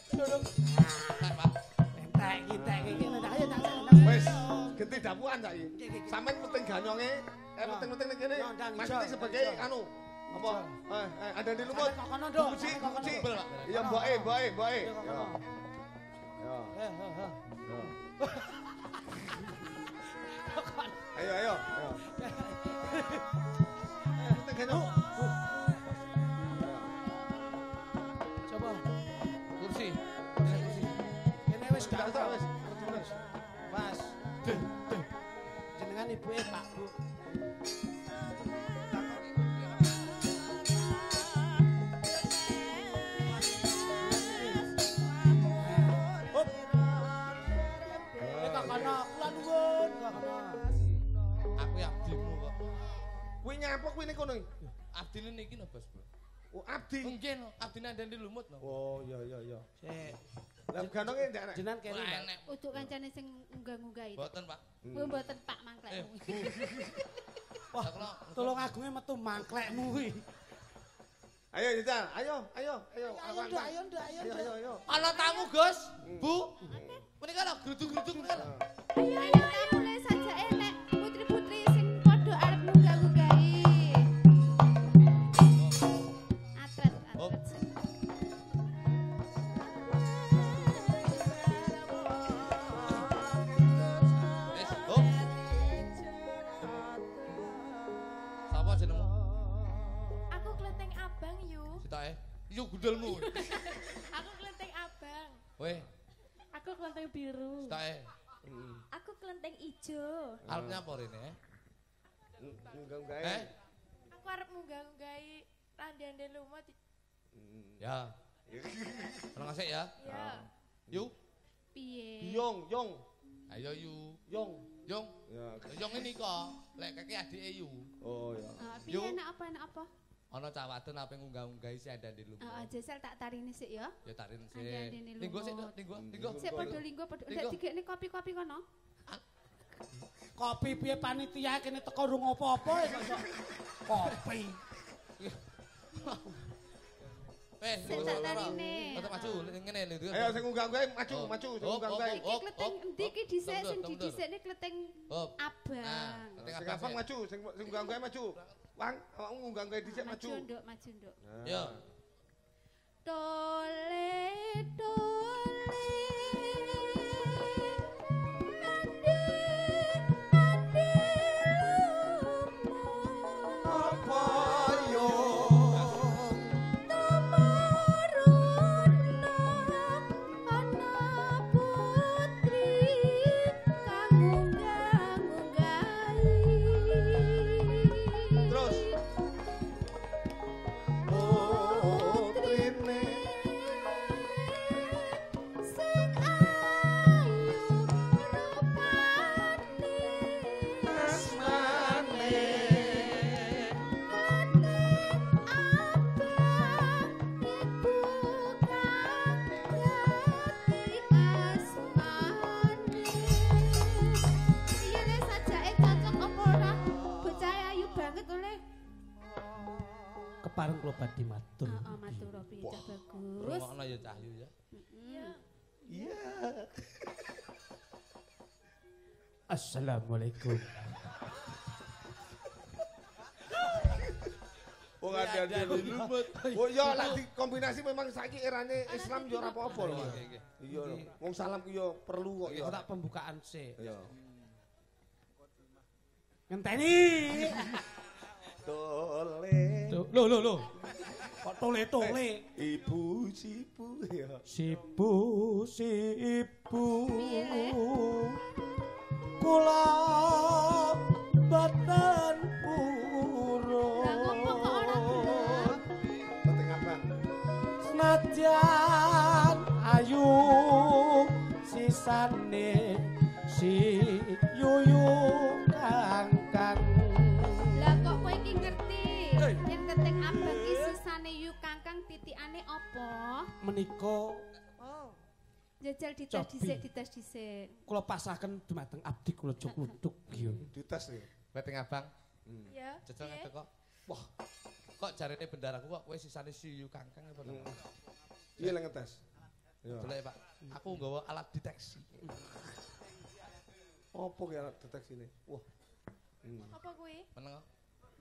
Entek iki. Ayo tak. Wes, genti dapuan saiki. Sampeyan penting ganyonge, penting ning kene. Mas penting sebagai anu apa? Ada di lumut. Kok kono, Nduk. Kunci. Bel, Pak. Iya, mboke. Ayo. Penting ganyong. Coba. Kursi. Kene wis gak Sudah, wes. Mas. Jenengan ibuke Pak Bu. Hop. Kok kono kula nuwun kok kono. Aku abdimu kok. Kuwi nyapa kuwi ning kono iki? Abdine niki no, Bos. Oh, abdi. Nggih no, abdine ndek lumut no. Oh, iya. Sik. Lah ganonge ndak enak. Jenengan kene. Ora enek. Uduk kancane sing unggah-unggah itu. Mboten, Pak. Mboten Pak mangklekmu. Wah, tolong agunge metu mangklekmu kuwi. Ayo Jajal, ayo. Ayo nduk. Ana tamu, Gus. Bu. Menika lho gruduk-gruduk menika lho. Ayo mulai saja nek putri-putri sing padha arep munggah-munggahi. Atret. Wis, hop. Sapa jenengmu? Aku klenteng abang yu. Sitoke. Yu gundulmu. Aku klenteng abang. Weh, Aku kelenteng biru. sitoke. Aku klenteng ijo. Arep nyapa rene? Enggak. Aku arep munggah-munggahi randane lumut. Ya. Tenang asik ya. Ya. Yu. Piye? Yong. Ayo Yu. Yong. Yung. Ya. Yung ini kok. Lek keke adike Yu. Oh ya. Piye enak apa? Ana cah wadon ape ngunggah-unggahi si andane lu. Jajal tak tarini sik ya. Ya tarin sik. Andane lumut. Linggo sik, linggo. Sik padha linggo padha. Ndak digekne kopi-kopi kono. Kopi piye panitia kene teko rung apa-apa ya kok. Kopi. Sik tak tarine. Tetep maju ngene lho. Ayo sing unggah-unggahe maju, sing unggah-unggahe. Iki klenteng endi iki dhisik sing didhisikne klenteng abang. Sing abang maju, sing unggah-unggahe maju. Wang, awakmu unggah-unggahe dhisik maju. Maju nduk. Yo. Tole Kepareng kula badhe matur. Heeh, matur piye cah bagus. Rungokno ya Cahyu ya. Iya. Assalamualaikum. Oh ada lumut. Oh iya lah kombinasi memang saiki erane Islam yo ora apa-apa lho. Iya lho. Wong salam ku yo perlu kok Kok tak pembukaan sik. Iya. Ngenteni. Tole. Lho. Kok tole-tole? Ibu sipu ya. Sipu. Piye, Le? Kula boten purun. Lah ngopo kok ora gelem? Penting abang. Senajan ayu sisane si yuyu kangkang. Lah kok kowe iki ngerti? Yen keteng abang iki sisane yu kangkang titikane apa? Menika Jajal Cobi. dites dhisik. kula pasaken dumateng abdi kula Cukluthuk nggih. Dites nih. Weting abang. Ya. Jajal piye? ngene kok. Wah. Kok jarene bendaraku kok kowe sisane siyu kangkang apa to? Iya lah ngetes. Iya. Delok Pak. Aku nggawa alat deteksi. Apa ki alat deteksi ini? Wah. Apa kuwi? Meneng kok.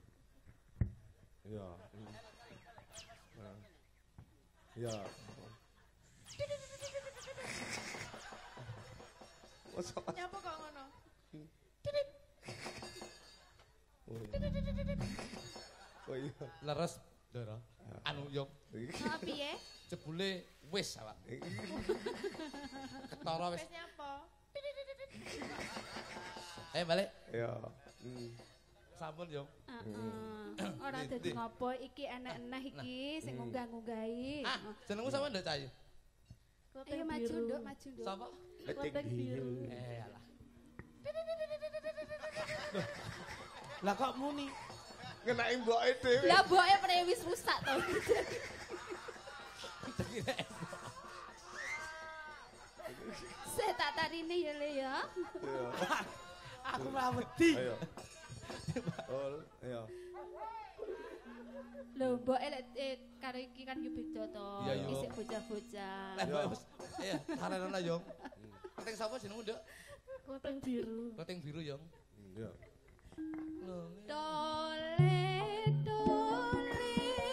Iya. Iya. Masa Nyapa kok ngono? Oh iya. Leres Dara. Anu yo Oh piye? jebule wis awak. Ketara wis. Wis nyapa? Balik. Iya. Sampun yo. Heeh. Ora dadi ngopo iki enek-enek iki sing ngunggah-ngunggahi. Jenengmu sapa ndak Cahyu? Ayo maju nduk, maju nduk. Sapa? Kelenteng biru. Alah. Lah kok muni? Ngenaki mboke dhewe. Lah mboke prene wis rusak to. Saya tak tarine ya Le ya. Iya. Aku ora wedi. Ayo. Oh, iya. Lho, mbok karo iki kan yo beda to. Iya, Isih bocah-bocah. Lah wis ayo karena Yong. Keting sapa jenengmu, Nduk? Klothing biru. Keting biru, Yong. Iya. Tole tole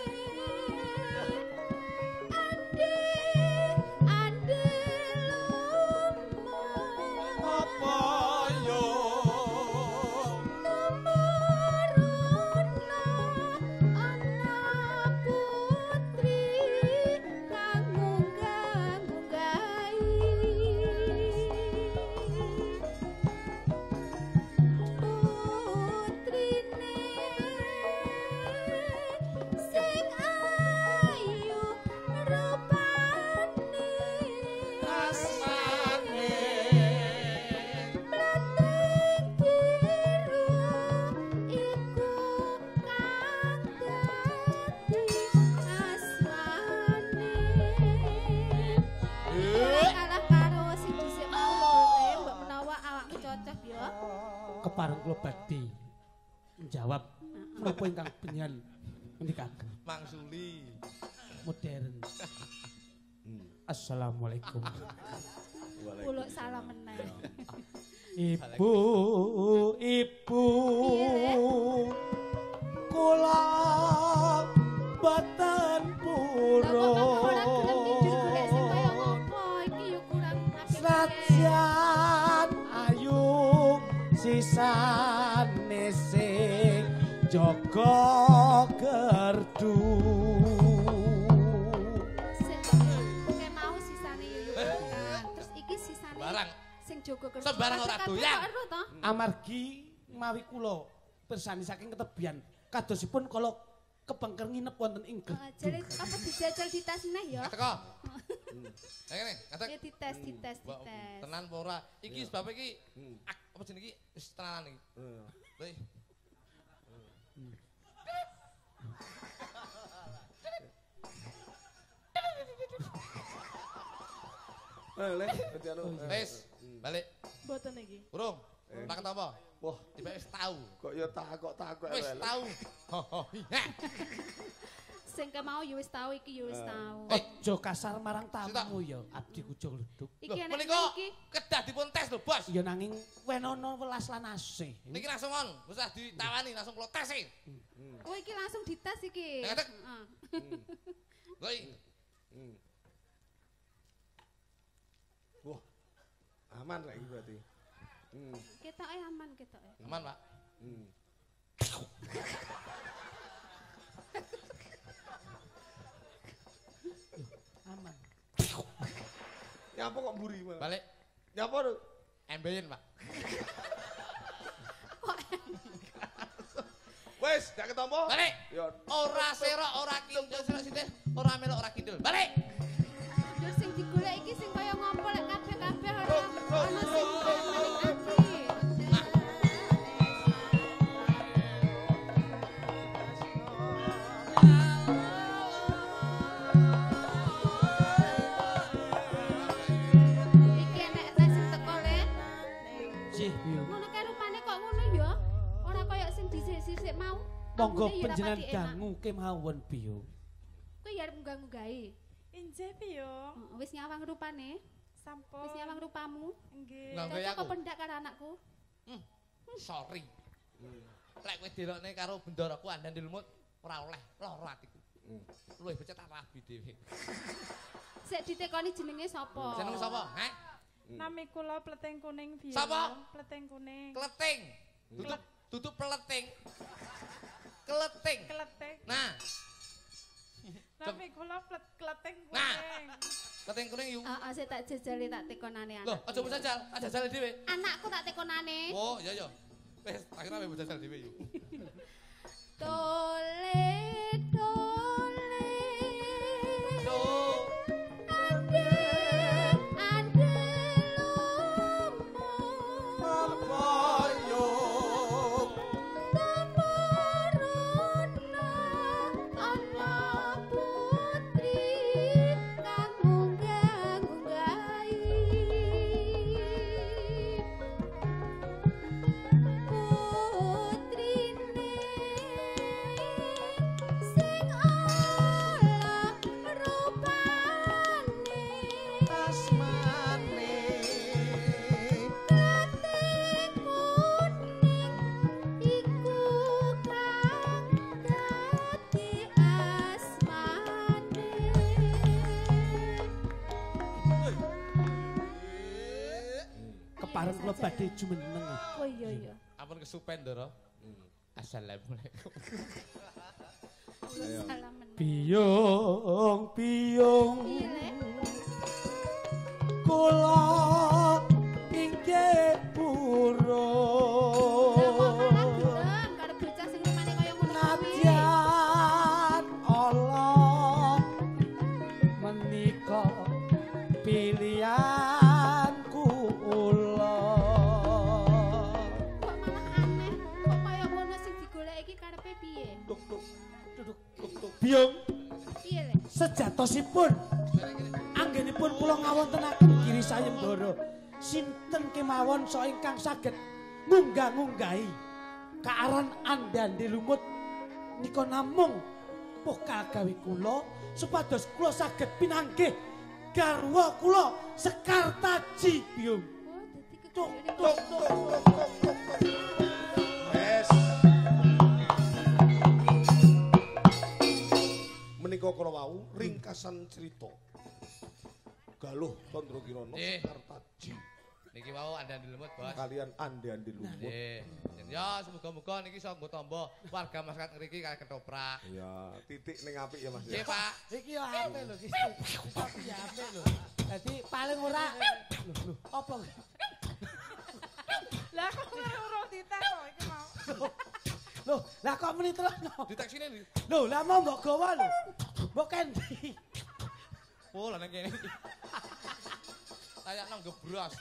ande ande lomo Apa yo? tumuruna ana putri kang munggah-munggahi putrine sing ayu rupane Asmane. Mlating biru iku kang dadi asmane kalah karo sing dhisik mau lho mbok menawa awakmu cocok ya. Kepareng kula badhe menjawab menapa ingkang benyan menika Mang Suli. modern. Assalamualaikum. Uluk salam meneh. Ibu, ibu, kula boten Lah purun. kok ora gelem tidur golek sing kaya ngopo iki yo kurang apik. Senajan ayu sisane sing jaga gerdu. Oke mau sisane yo terus iki sisane Barang sing jaga kerja. Sembarang ora doyan. Amargi mawi kula pirsani saking ketebian kadosipun kala kepengker nginep wonten ing gerdu. Jadi apa dijajal dites neh ya? teko. Ya ngene, ngatek. Ya dites. Mbak, tenan apa ora? Iki sebab iki apa jeneng iki wis tenanan iki. Lho. Le, dadi anu. Wis, balik. Mboten iki. Urung. Tak ketapa? Wah, Tiba wis tau. kok ya takok-takok Wis elek. tau. Iya. Sing mau ya wis tau iki ya wis tau. Aja kasar marang tamu ya, abdi kujo gluduk. Iki enek Menika iki. kedah dipun tes lho, Bos. Ya nanging wenono welas lan asih. Niki langsung on, usah ditawani, langsung kula tes e. Oh iki langsung dites iki. Ngetek. Heeh. Lho iki. Wah. Aman lagi berarti. Ketoke aman ketoke. Aman, Pak. Aman. Nyapa kok mburi, Mas? Balik. Nyapa lho. Embeyen, Pak. Wes, gak ketompo? Balik. Ya. Ora serok, ora kidul, serok sithik. Ora melok, ora kidul. Balik. Yo sing digolek iki sing kaya ngopo lek kabeh-kabeh ora ana sing maling ati. Iki enek sing teko le. Jih, Biyo. Ngono kae rupane kok ngono ya. Ora kaya sing dhisik-dhisik mau. Monggo Ambune ya ora panjenengan pati enak. dangu kemawon, Biyo. Kuwi ya arep ngganggu-gawe. Injih piyo? Wis nyawang rupane. Sampun. Wis nyawang rupamu. Nggih. Nggak. Cocok aku. kok pendak karo anakku. Sorry. Lek kowe delokne karo bendaraku andan dilmut ora oleh lara atiku. Luwih becet tak rabi dhewe. Sik ditekoni jenenge sapa? Jeneng sapa? Heh? Nami kula Pleting Kuning biyen. Sapa? Pleting Kuning. Kleting. Tutup peleting. Kleting. Kleting. Nah, Nami kula Kleting Nah. Kuning. kleting kuning yuk. Heeh, sik tak jajali tak tekonane Loh, anak. aja mbok jajal, tak jajal dhewe. Anakku tak tekonane. Oh, iya iya. Wis, tak kira mbok jajal dhewe yuk. Tole tole. Duh. Ande ande lomo. Tamaruna ana putri kang munggah-munggahi. Putrine kula badhe jumeneng. Oh iya. Ampun kesupen, Ndara. Assalamualaikum. Salam meneh. Biyung Piye, Le? kula inggih burung. Karo bocah sing rumane kaya ngono kuwi. Nadyan Allah menika pilihanku ula. Kok malah aneh. Kok kaya ngono sing digoleki iki karepe piye? Biyung Piye, Le? sejatosipun anggenipun kula ngawontenaken Giri Sayembara. Sinten kemawon so ingkang saged ngunggah-ngunggahi kaaran andande lumut nika namung pokal gawe kula supados kula saged pinanggih garwa kula Sekar Taji Biyung. Oh, dadi Tuk, Wes. Menika kala wau ringkasan cerita. Galuh Tandra Kirana Sekar Taji. Niki wau Andi Lumut, Bos. Kalian Andi Lumut. Nggih. Ya, semoga-moga niki iso nggo tamba warga masyarakat ngriki kaya ketoprak. Ya, titik ning apik ya Mas. Nggih, Pak. Iki yo apik lho, Gusti. Sapi apik lho. Dadi paling ora lho apa? Lah kok urung ditek kok iki mau. Loh, lah kok meni terusno? Diteksine ndi? Loh, lah mau mbok gawa lho. Mbok kendi. Oh, lah nang kene iki. Kayak nang gebras.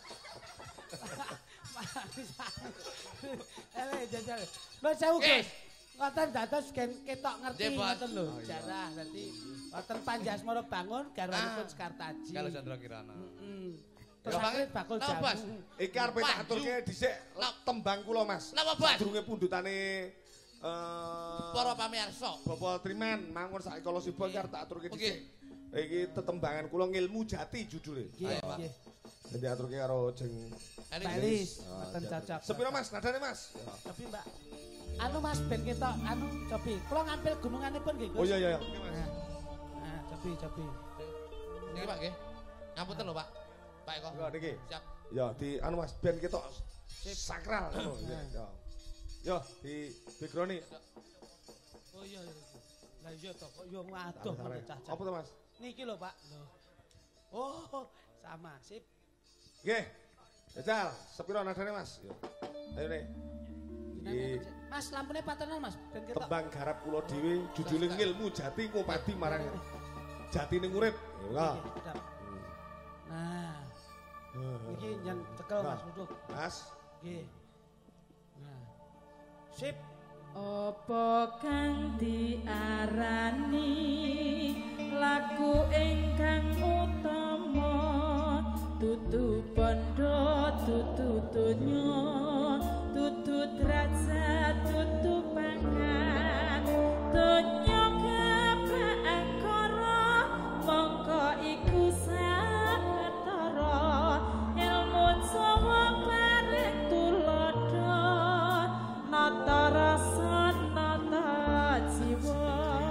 Jajal. Mas sewu, Gus. Ngoten dados ketok ngerti Nggih, Bos. ngoten lho. Jarah dadi wonten Panjasmara bangun garwanipun Sekar Taji. Kalau Chandra Kirana. Terus akhirnya bakul Napa, Bos? jamu. Iki arep tak aturke dhisik tembang kula Mas. Napa, Bos? Sadurunge pundutane Para pamirsa. Bapak Trimen mangkon sak kala sibuk iki arep tak aturke Oke. dhisik. Iki tetembangan kula ngilmu jati judule. Nggih, Pak. nggih. Dadi aturke karo jeng Balis, ngoten cocok. sepira Mas nadane Mas? Tapi Mbak, anu Mas ben ketok anu cobi. Kula ngampil gununganipun nggih, Gus. Oh iya iya. Nah, cobi. Niki Pak nggih. Ngapunten lho, Pak. Pak Eko. Enggak niki. Siap. Ya di anu Mas ben ketok sakral ngono. Ya. Yo di background Oh iya. Lah iya to kok yo ngadoh cah-cah. Apa to Mas? Niki lho, Pak. Loh. Oh, sama. Sip. Nggih. Jajal, sepira nadane Mas? Yo. Ayo nih. Iki Mas, lampune patenan Mas, ben ketok. tembang garap kula dhewe judule ngilmu jati ngopadi marang jati ning urip. Ya. Nggih, sedap. Nah, iki jan cekel Mas Duduk. Mas. Nggih. Nah. Sip. Apa kang diarani laku ingkang utama dudu bondo dudu donya dudu derajat dudu pangkat donya kepaangkara mongko iku saketara ilmu sawa bareng tulodo nata rasa nata jiwa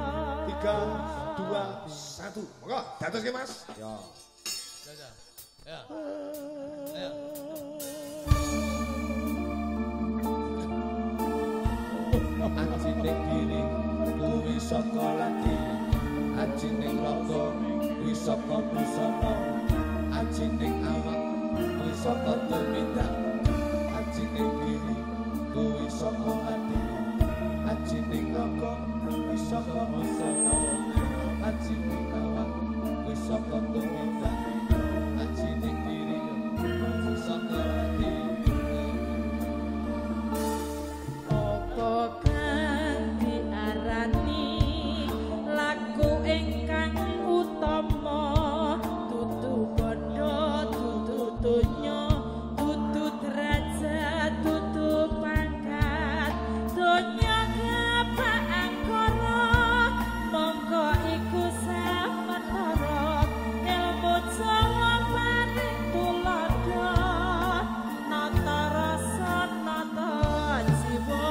3 2 1. Monggo dadoske Mas. Ya. Jajal. Ya. Ayo. Ajining diri kuwi saka lati, ajining raga kuwi saka busana, ajining awak kuwi saka tumindak, ajining diri kuwi saka ati, ajining raga kuwi saka busana, ajining awak kuwi saka tumindak, ajining diri kuwi saka ati. apa kang diarani laku ingkang utama dudu bondo dudu donya dudu derajat dudu pangkat donya kepaangkara mongko iku sametara ilmu jawa paring tulodo nata rasa nata jiwa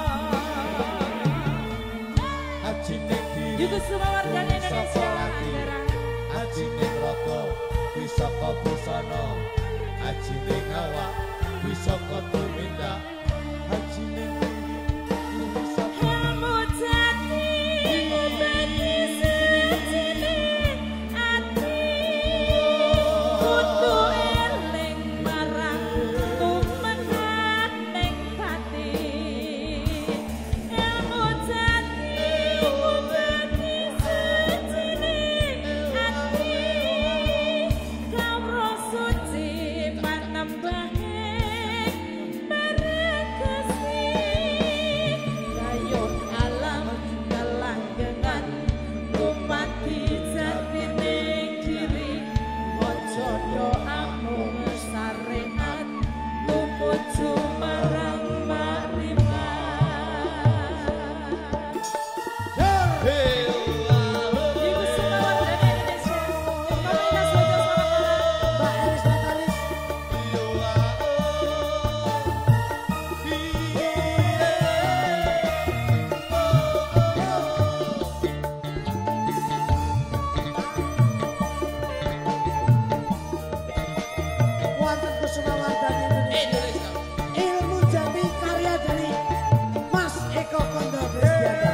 Ajining diri Yugo semua warga Indonesia Anderang ajining raga wis saka busana ajining awak bisa koto minta haji ning ilmu jati ngobati sejine ati kudu eling marang tumekan ning pati ilmu jati ngobati sejine ati kawruh suci panembahe bareng Gusti kayun alam kelanggengan kumati jatine kiri ojo doamu syariat tumuju marang makrifat Ibu semua warga Indonesia komunitas Bojo Samaran Mbak Elis Natalis wonten Kusuma Wardani Indonesia. Ilmu Jati karya dari Mas Eko Kondo Prisdiata.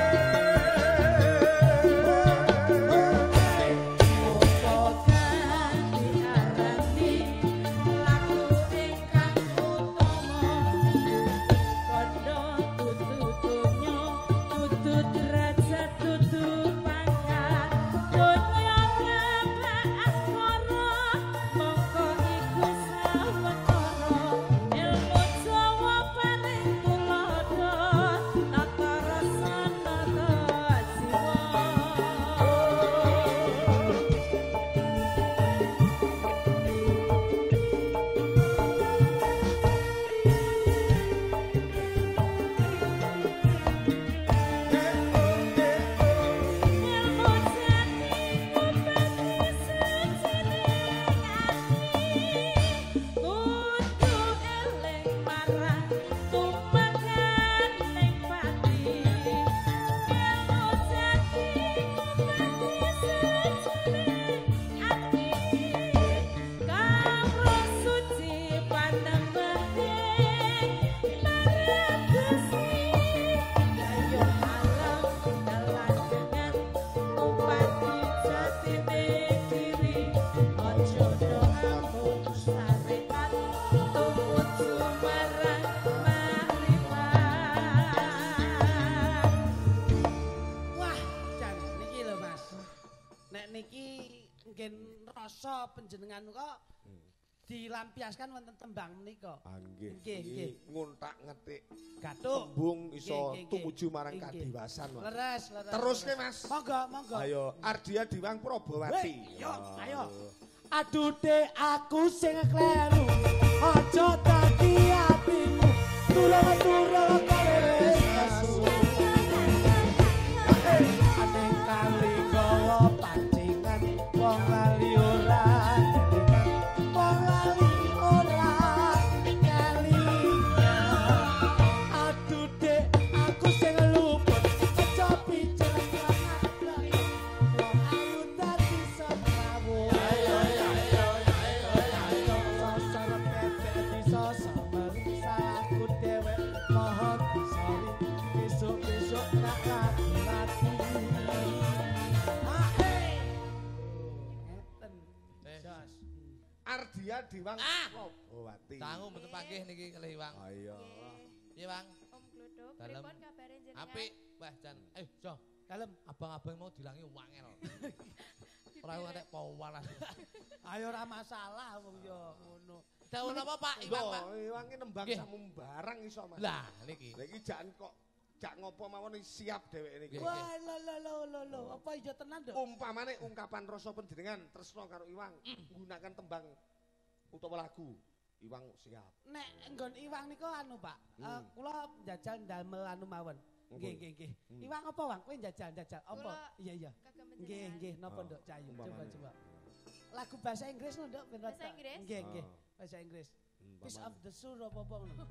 Opo ganti arani laku ingkang utama Kondo dudu donya dudu derajat dudu pangkat donya ngabak asmara mongko iku sawetara ilmu Jawa paling tulodo tata rasa nata jiwa ilmu jati ngobati sejine ati kudu eling marang tumekan ning pati ilmu jati ngobati sejine ati kawruh suci panembahe bareng Gusti kayun alam kelanggengan upati jatine diri ojo doamu syariat tumuju marang makrifat Wah, jan niki lho Mas. Nek niki ngen rasa panjenengan kok dilampiaskan wonten tembang menika. Nggih. Nggih, nggih. Nguntak-ngetik Gathuk. tembung iso Nggih, nggih, tumuju marang nggih. kadiwasan. Mas. Leres, leres. Teruske, leres. Mas. Monggo, monggo. Ayo, Ardia Diwang Probowati. Yo, ayo. Aduh dek aku sing kleru. Aja dadi atimu. Turun-turun kaleres kasu. Aneng kali gawa pancingan wong lali ora kelingan. Wong lali ora kelingan. Aduh dek aku sing luput. Aja pijet lanang. Wong ayu dadi seprawo. Sosor bebek bisa semerisa aku dewek mohon disoli besok-besok nak lagi-lagi. Ngeten. Jos. Ardia Diwang Ah! Probowati. Sangu mboten panggih niki kalih Wang. Ayo. Piye Wang? Om Glodok, Dalem. pripun kabare jenengan? Apik. Wah, Jan. Jo. Kalem. Abang-abang mau dilangi wangel. Ora ngantek pawalan. Ayo ora masalah wong yo ngono. Dawuh napa Pak Iwang, Pak? Iwange nembang Nggih. samumbarang iso, Mas. Lah niki. Lah iki jan kok jak ngopo mawon siap dheweke niki. Nggih. Wah, lo, apa iya tenan, Dok? Umpamane ungkapan rasa panjenengan tresna karo Iwang nggunakan tembang utawa lagu. Iwang siap. Nek nggon Iwang niku anu, Pak. Kula njajal ndamel anu mawon. Nggih, nggih, nggih. Iwang apa, Wang? Kowe njajal apa? Kula Iya, iya. kagem Nggih, panjenengan. nggih, napa, Oh, Nduk Cayu? umpamane. Coba. Lagu bahasa Inggris lho, Nduk, ben Bahasa rada. Inggris? Nggih, nggih. Oh. Bahasa Inggris. Piece Umpamane. of the Sur apa ngono.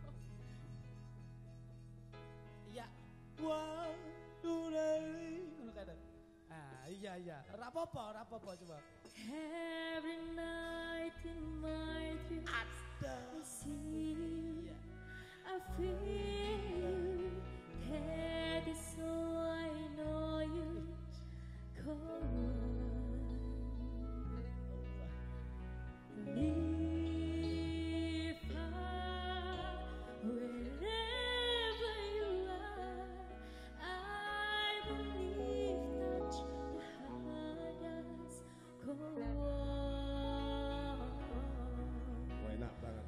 Iya. Wah, dureli. Ngono kan. Ah, iya. Ora apa-apa coba. Every night in my dreams see, I feel you, that is so I know you. Come on, leave her wherever you are. I believe that the hardest go on. Enak banget.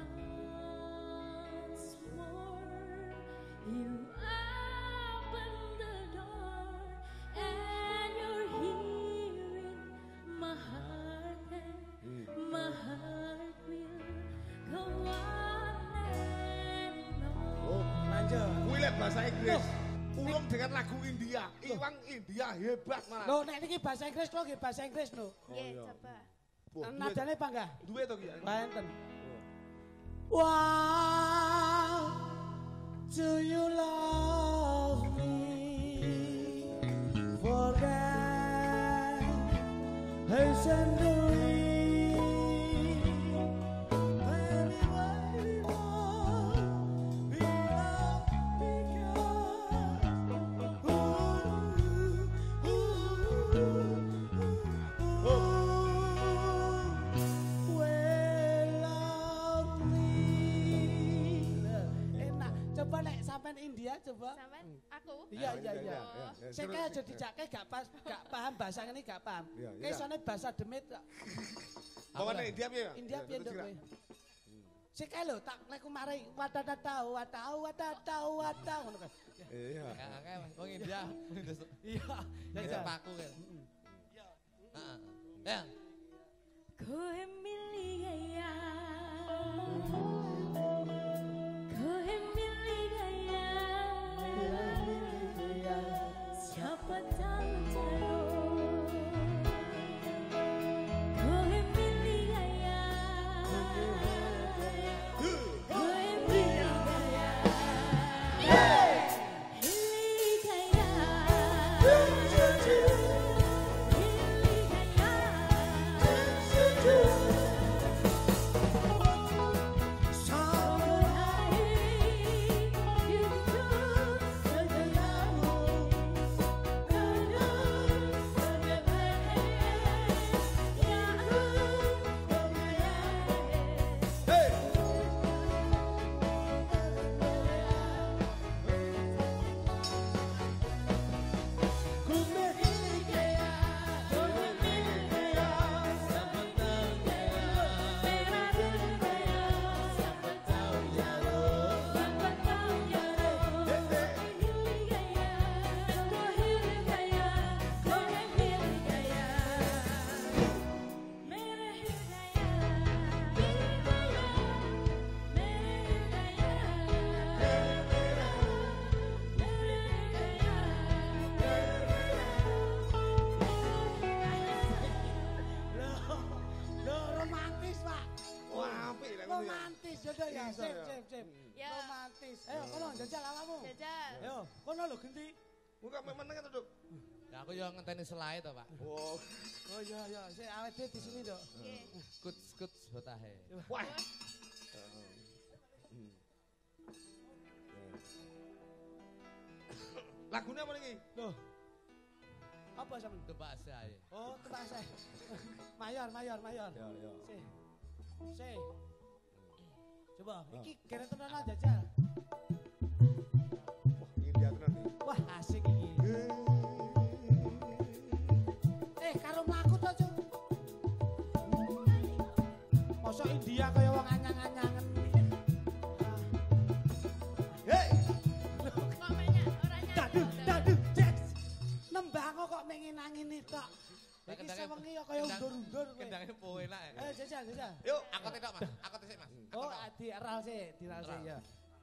Once more, you open the door, and you're here in my heart, and my heart will go on and on. Lanjut. Kuwi lek bahasa Inggris. Ulung dengan lagu India. Iwang India hebat malah. Loh, nek niki bahasa Inggris lho, nggih bahasa Inggris lho. Nggih, coba. Nadane apa enggak? Duwe to ki. Enten. Why do you love me? For that is enduring. Coba nek sampean India coba. Sampean aku? Iya. Saya kayak jadi jake gak paham bahasa ini gak paham. Kayak soalnya bahasa Demit. Bawane India piye? India piye nduk kowe? Saya kayak lho tak leku mari watau ngono kan. Iya. Kakak wong India. Iya. Ya paku kan. Heeh. Ya. Kowe milih gaya, kowe milih gaya, siapa tahu jauh. Kowe milih gaya, kowe milih gaya, milih gaya, Romantis jodoh ya. Sip. Ya. Romantis. Ayo kono jajal awakmu. Jajal. Ayo, kono lho genti. Muka meneng to, Duk. Ya aku yo ngenteni selai to, Pak. Oh. Oh iya, sik awet dhewe di sini, Dok. Nggih. Skut botahe. Wah. Lagune apa niki? Loh. Apa sampean? Tebak saya. Oh, tebak saya. Mayor. Ya. Si. Coba, iki keren tenan jajal. Wah, India tenan iki. Wah, asik iki. Karo mlaku to, Cuk. Mosok India kaya wong anyang-anyangen. Hei. Kok banyak orangnya? Daduh, Jax. Nembang kok mengenangin tok. Iki sewengi ya kaya undur-undur kowe. Kendangnya po enak ya. Ayo jajal. Yuk, Aku tidak Mas. Aku tisik Mas. Oh, diral sih ya.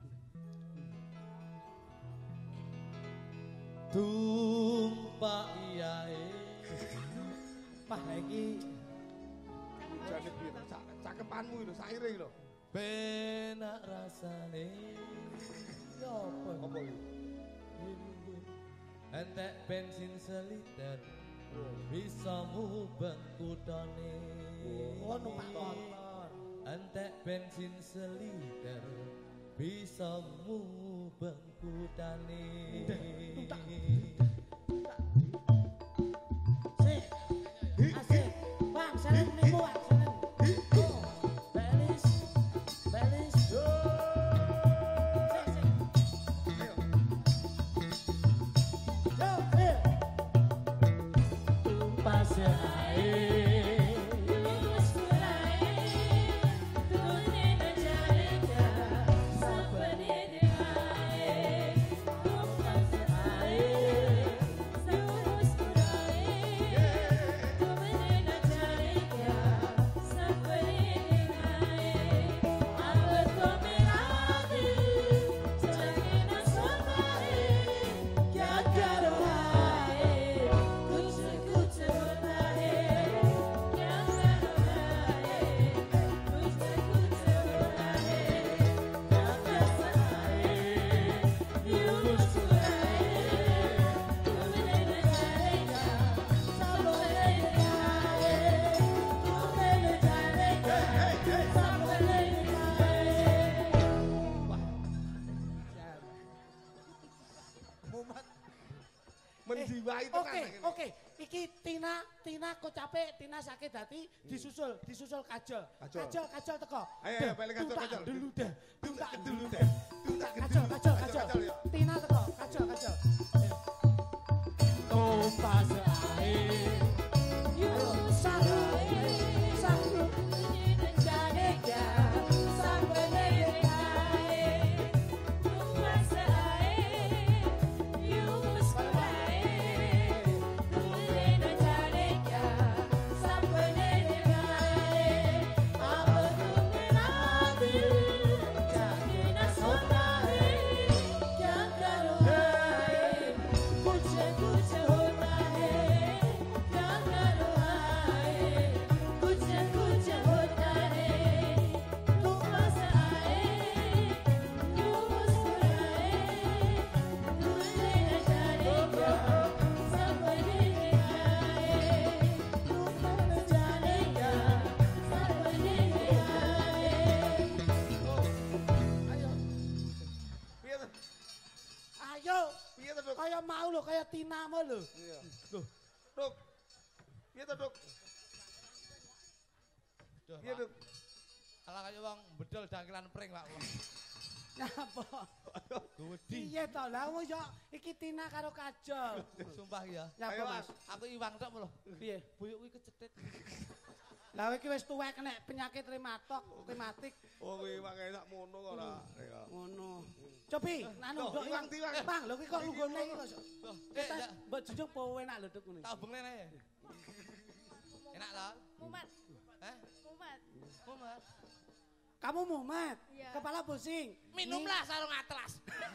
Tumpak iyae. Wah, iki jane piye to? Cakepanmu lho, saire iki lho. Penak rasane. yo apa? Apa iki? Entek bensin seliter. Bisa mubeng kutane. Oh, numpak motor. Antek bensin seliter bisa ngubeng kutane. Sik. Asik. Bang, salam niku, Bang. Salam. Oh, Belis. Belis. Sik, sik. Ayo. Yo, ayo. Tumpas air. Menjiwai itu Oke. Iki Tina kok capek, Tina sakit hati, disusul kajol. Kajol teko. Ayo, balik kajol. Dulu dah. Tuntak dulu Tuntak dah. dulu. Kajol. Tina teko, kajol. Tumpas air. Ayo, sang. Kaya mau lho, kaya Tina mau lho. Iya. Loh, Duk. Piye to, Duk? Piye, Duk? Ala kaya wong bedol dangkelan pring, Pak. Nyapa? Gudi. Piye to? Lah wong yo iki Tina karo Kajol. Sumpah ya. Nyapa, Mas? Aku iwang tok lho. Piye? Buyuk kuwi kecetit. Lah iki wis tuwek kena penyakit rematik. Oh, kuwi wae sak mono kok ora. Ya. Ngono. Cobi, anu nduk iwang tiwang. Bang, lho iki kok lunggone iki kok. Loh, Kita mbok jujung po enak lho Duk ngene. tak bengne ae. Enak ta? Mumet. Hah? Mumet. Mumet. Kamu mumet, Iya. kepala pusing. Minumlah sarung atlas.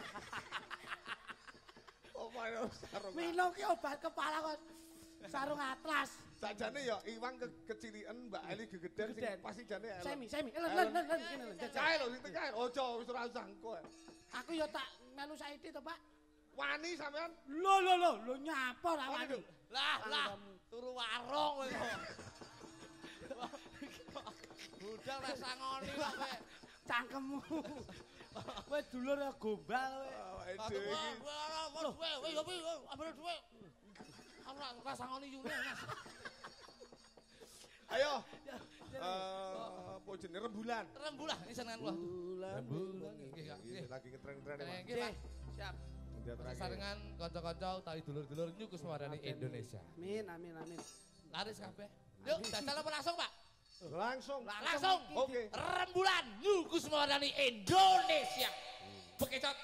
Oh, payo sarung. Minum ki obat kepala kok. Sarung atlas. Sajane ya Iwang kecilian, Mbak Eli gegeden sing Gegeden. pasti jane Ellen. Semi. Len kene lho. Kae lho sing tekae. Ojo wis ora usah engko. Aku yo tak melu saiki to, Pak. Wani sampean? Lho nyapa ra wani. Lah, turu warung kowe kok. Budal ra sangoni kok kowe. Cangkemmu. Kowe dulur ya gombal kowe. Awake dhewe iki. Ora sangoni yune, Mas. Ayo. Apa jenenge rembulan? Rembulah isengan kula. Rembulan. Nggih, Nggih, lagi ngetren-ngetren Mas. Nggih, Pak. Siap. Sarengan kanca-kanca utawi dulur-dulur Nyukus Wadani Indonesia. Amin. Laris kabeh. Yuk, dadal apa langsung, Pak? Langsung. Oke. Rembulan Nyukus Wadani Indonesia. Bekecot.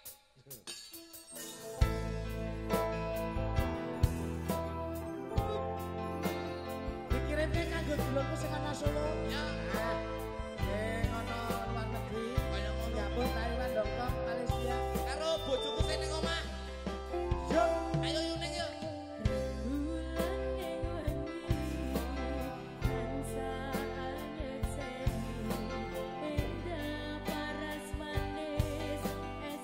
Dikirimke kanggo dulurku sing ana Solo. Ya. Sing ana luar negeri. Kaya ngono. Singapura, Thailand, Hong Kong, Malaysia. Karo bojoku sing ning omah. Yo. Ayo yuning yuk. Paras manis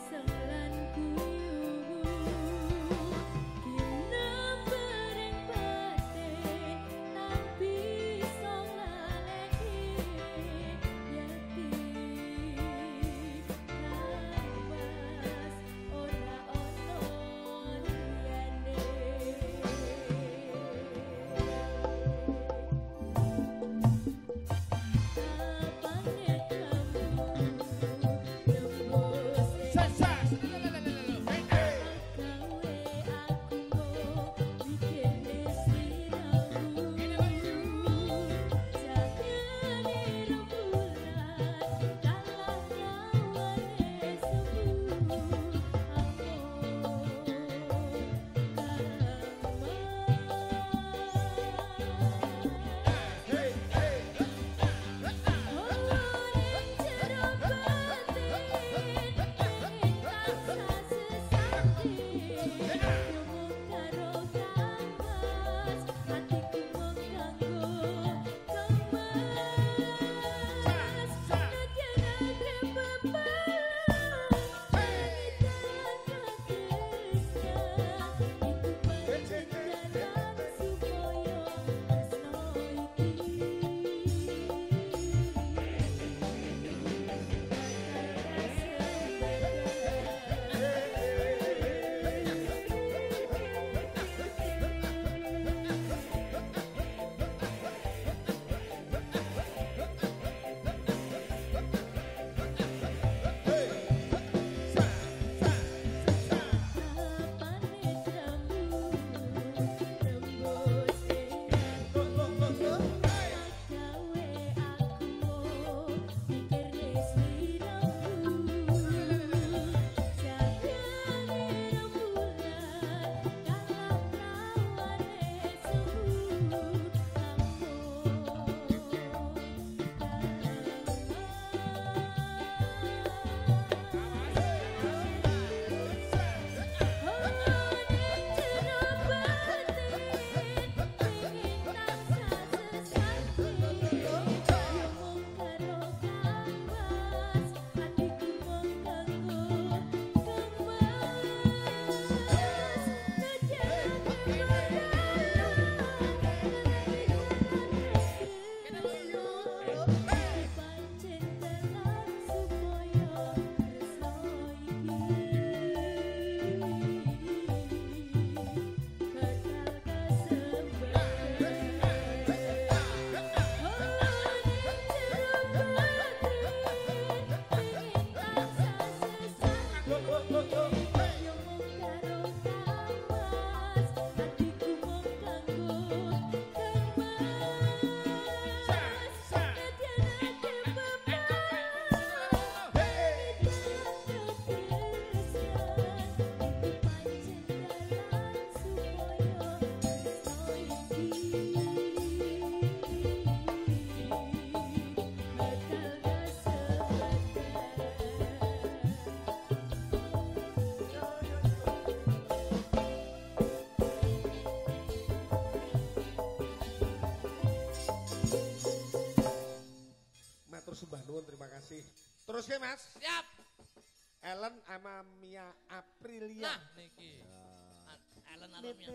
kasih. Terus ke Mas. Siap. Ellen sama Mia Aprilia. Nah, niki. Ellen sama Mia.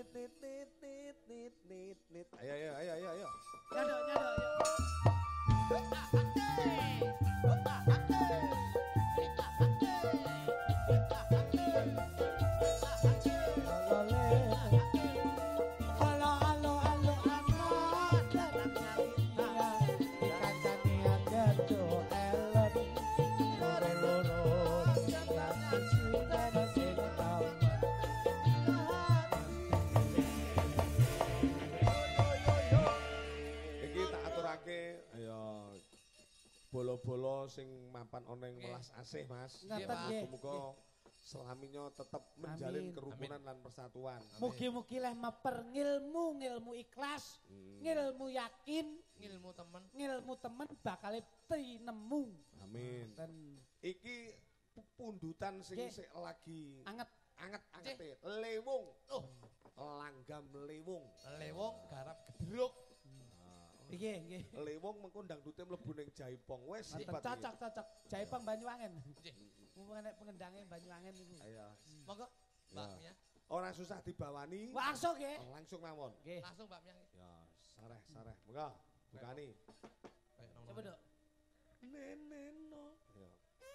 Nit. Ayo. Nyadok, yuk. Bolo-bolo sing mapan oneng melas asih Mas. Muga-muga selaminya tetap menjalin kerukunan dan persatuan. Mugi-mugi leh meper ngilmu ikhlas, ngilmu yakin, ngilmu temen bakal tinemu. Amin. Iki pundutan sing lagi anget lewung. Langgam lewung. Lewung garap gedruk. Nggih. Lewung mengko ndangdute mlebu ning Jaipong. Wes cocok. Jaipong Banyuwangen. Mumpung nek pengendangnya Banyuwangen niku. Ayo. Monggo, Mbak Mia. Ora susah dibawani. Langsung nggih. Langsung mawon. Nggih. Langsung Mbak Mia. Ya, sareh. Monggo, bukani. Coba, Dok. Neneno. Ya.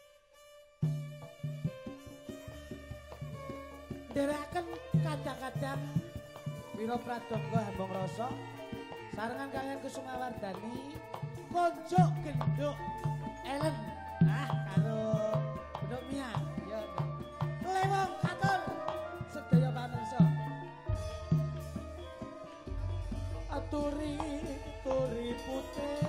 Ndherekaken kadang-kadang Wiro Pradongga Hambong Rasa sarengan kalian Kusumawardani konco genduk Ellen karo Dok Mia ya lewong katon sedaya pamirsa aturi putih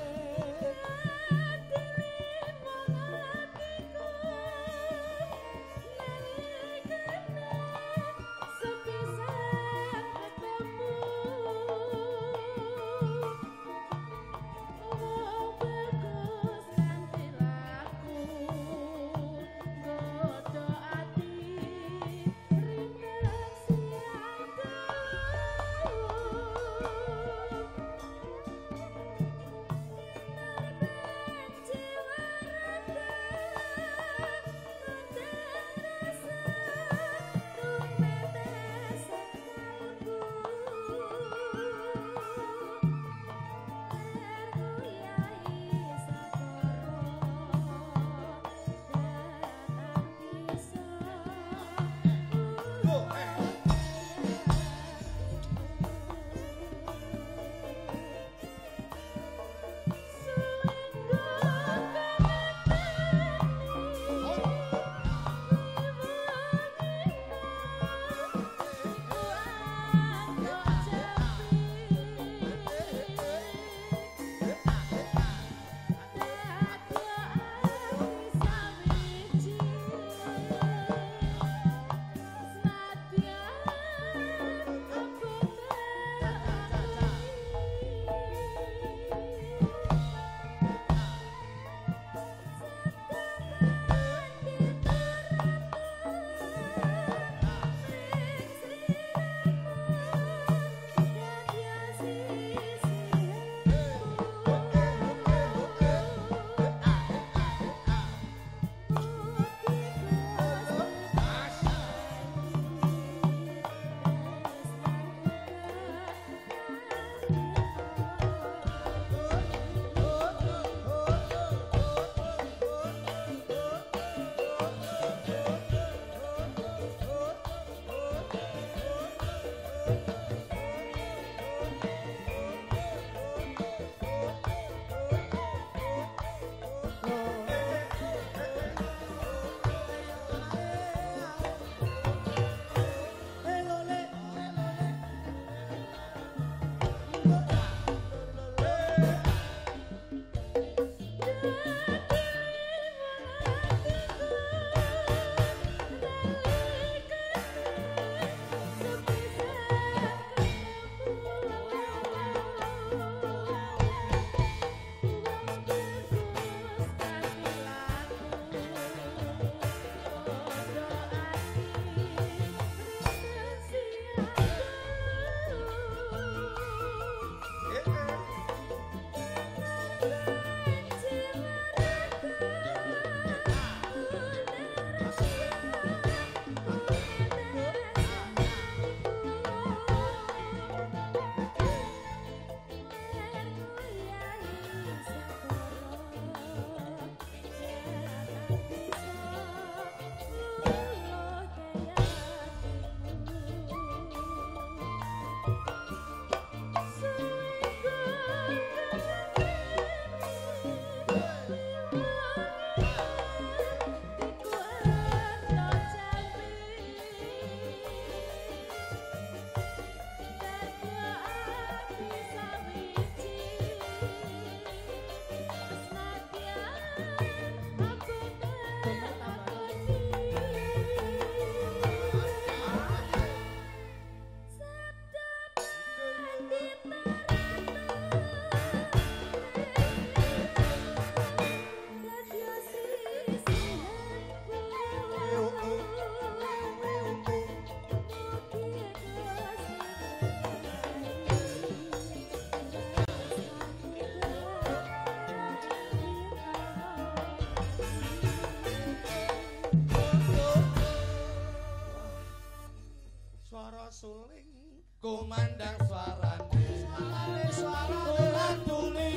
suling kumandang suarane suara tuli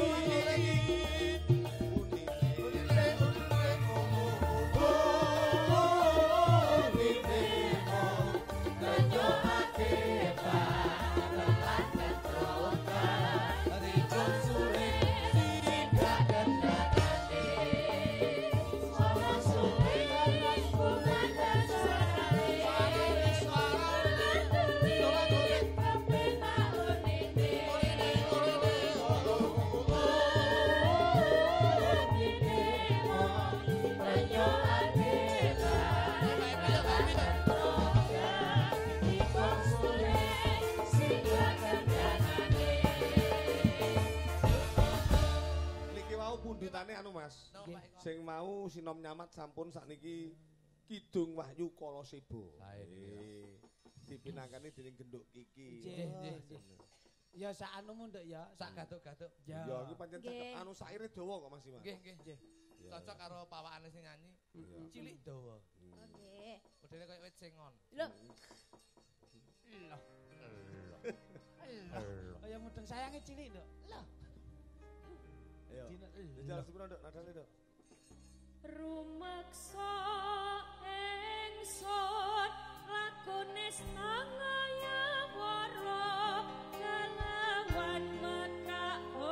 pundutane anu Mas. Sing mau sinom nyamat sampun sakniki Kidung Wahyu Kalaseba. Dipinangkani dening Genduk Kiki. Ya sak anumu nduk ya, sak gatuk-gatuk. Ya iki pancen cakep anu saire dawa kok Mas Iman. Nggih, nggih. Cocok karo pawakane sing nyanyi. Cilik dawa. Nggih. Modele koyo wit sengon. Lho. Ya mudeng sayange cilik nduk. Loh. Ayo. Jajal sepuro nduk nadane nduk. Rumeksa ingsun lakune sangaya wara kalawan mata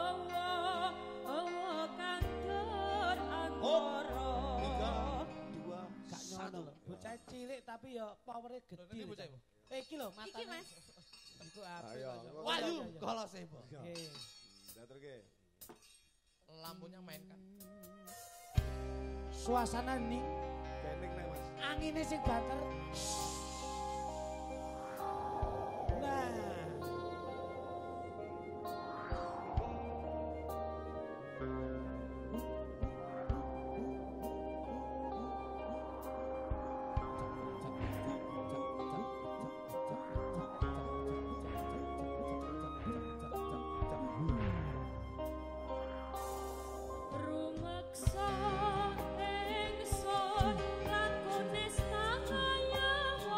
hawa kang dur angkara. 3, 2, Gak nyono lho. Bocah cilik tapi ya powere gedhe. Ini bocah ibu. Iki lho matane. Iki Mas. Iku apik. Ayo. Wahyu Kalaseba. Nggih. Daterke. Lampunya mainkan. Suasana ning Kening nek Mas. angine sing banter. Nah. Rumeksa ingsun lakune sangaya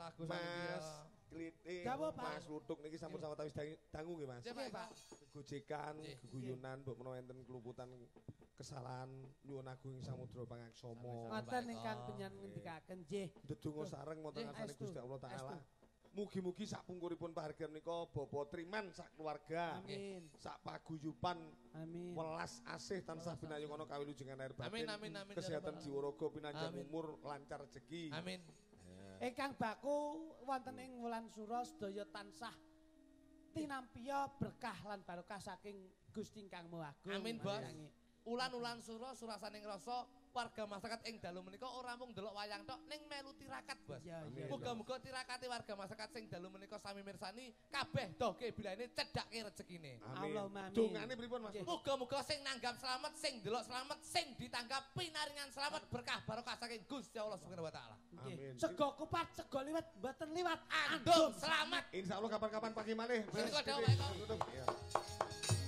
lagu Mas Kliting, Gak apa-apa. Mas Lutuk niki sampun sawetawis dangu nggih Mas. Nggih, Pak. Gojekan, geguyunan, mbok menawa enten keluputan kesalahan nyuwun agung ing samudra pangaksama. Ngoten ingkang panjenengan ngendikaken nggih. Ndedonga sareng wonten ngarsane Astu. Gusti Allah taala. Astu. Mugi-mugi sak pungkuripun pahargyan menika Bapak Triman sak keluarga. Amin. Sak paguyuban Amin. welas asih tansah binayung ana kawilujengan air batin. Amin, amin, Kesehatan ya jiwa raga pinanjang Amin. umur lancar rezeki. Amin. Ingkang baku wonten ing wulan Sura sedaya tansah tinampiya berkah lan barokah saking Gusti Kang Maha Agung. Amin, Bos. Mayangi. Ulan-ulan sura surasaning rasa warga masyarakat ing dalu menika ora mung ndelok wayang tok ning melu tirakat, Bos. Iya, Amin. iya. Muga-muga tirakate warga masyarakat sing dalu menika sami mirsani kabeh dohke bilane cedhake rezekine. Amin. Allahumma amin. Dongane pripun Mas? Nggih. Muga-muga sing nanggap selamat, sing ndelok selamat, sing ditangkap pinaringan selamat berkah barokah saking Gusti Allah Subhanahu wa taala. Nggih. Amin. Sego kupat, sego liwet, mboten liwat. Andung selamat. Insyaallah kapan-kapan pagi malih. Sini kok, Dawak, Pak. Tutup. Iya.